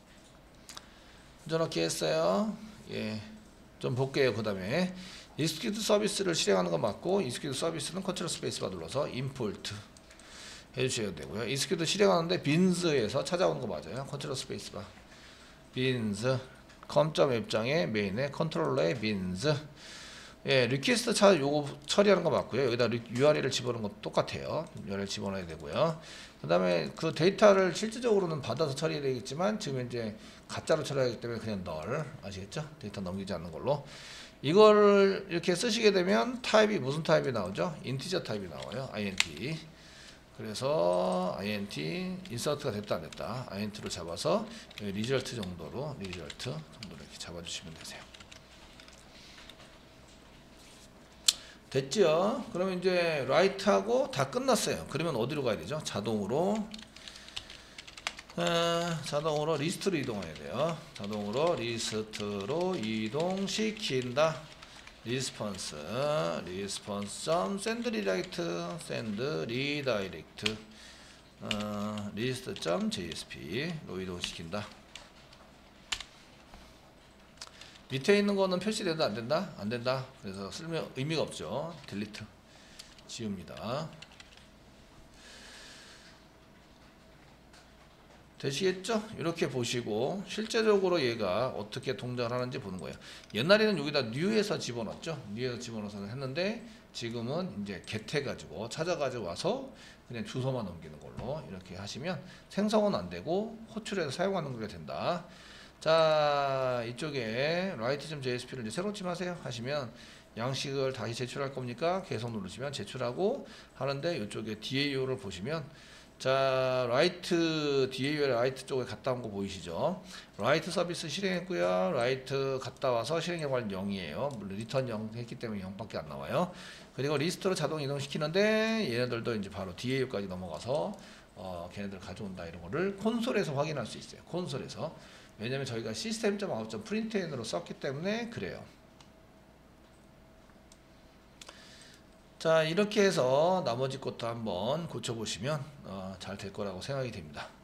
붙여넣기 했어요. 예, 좀 볼게요. 그 다음에 execute 서비스를 실행하는 거 맞고 execute 서비스는 컨트롤 스페이스바 눌러서 import 해주셔야 되고요. execute 실행하는데 bins에서 찾아오는 거 맞아요. 컨트롤 스페이스바 bins com.앱장의 메인에 컨트롤러의 bins 예, 리퀘스트 요거 처리하는 거 맞고요. 여기다 URL을 집어넣는 것도 똑같아요. URL 집어넣어야 되고요. 그 다음에 그 데이터를 실질적으로는 받아서 처리해야 되겠지만 지금 이제 가짜로 처리하기 때문에 그냥 널, 아시겠죠? 데이터 넘기지 않는 걸로. 이걸 이렇게 쓰시게 되면 타입이 무슨 타입이 나오죠? 인티저 타입이 나와요. int. 그래서 int 인서트가 됐다 안 됐다. int로 잡아서 리절트 정도로 이렇게 잡아주시면 되세요. 됐죠? 그러면 이제 라이트하고 다 끝났어요. 그러면 어디로 가야 되죠? 자동으로 리스트로 이동해야 돼요. 자동으로 리스트로 이동시킨다. 리스폰스 send redirect list.jsp로 이동시킨다. 밑에 있는 거는 표시된다 안 된다? 안 된다. 그래서 쓸면 의미가 없죠. 딜리트 지웁니다. 되시겠죠? 이렇게 보시고 실제적으로 얘가 어떻게 동작을 하는지 보는 거예요. 옛날에는 여기다 new에서 집어넣었죠. new에서 집어넣어서 했는데 지금은 이제 get 해가지고 찾아가지고 와서 그냥 주소만 넘기는 걸로 이렇게 하시면 생성은 안 되고 호출해서 사용하는 게 된다. 자, 이쪽에 write.jsp를 이제 새로 침하세요 하시면 양식을 다시 제출할 겁니까? 계속 누르시면 제출하고 하는데 이쪽에 DAO를 보시면 자, write DAO의 write 쪽에 갔다 온 거 보이시죠? write 서비스 실행했고요. write 갔다 와서 실행 결과는 0이에요. 물론 리턴 0 했기 때문에 0밖에 안 나와요. 그리고 리스트로 자동 이동시키는데 얘네들도 이제 바로 DAO까지 넘어가서 걔네들 가져온다 이런 거를 콘솔에서 확인할 수 있어요. 콘솔에서. 왜냐면 저희가 system.out.println으로 썼기 때문에 그래요. 자, 이렇게 해서 나머지 것도 한번 고쳐보시면 잘 될 거라고 생각이 됩니다.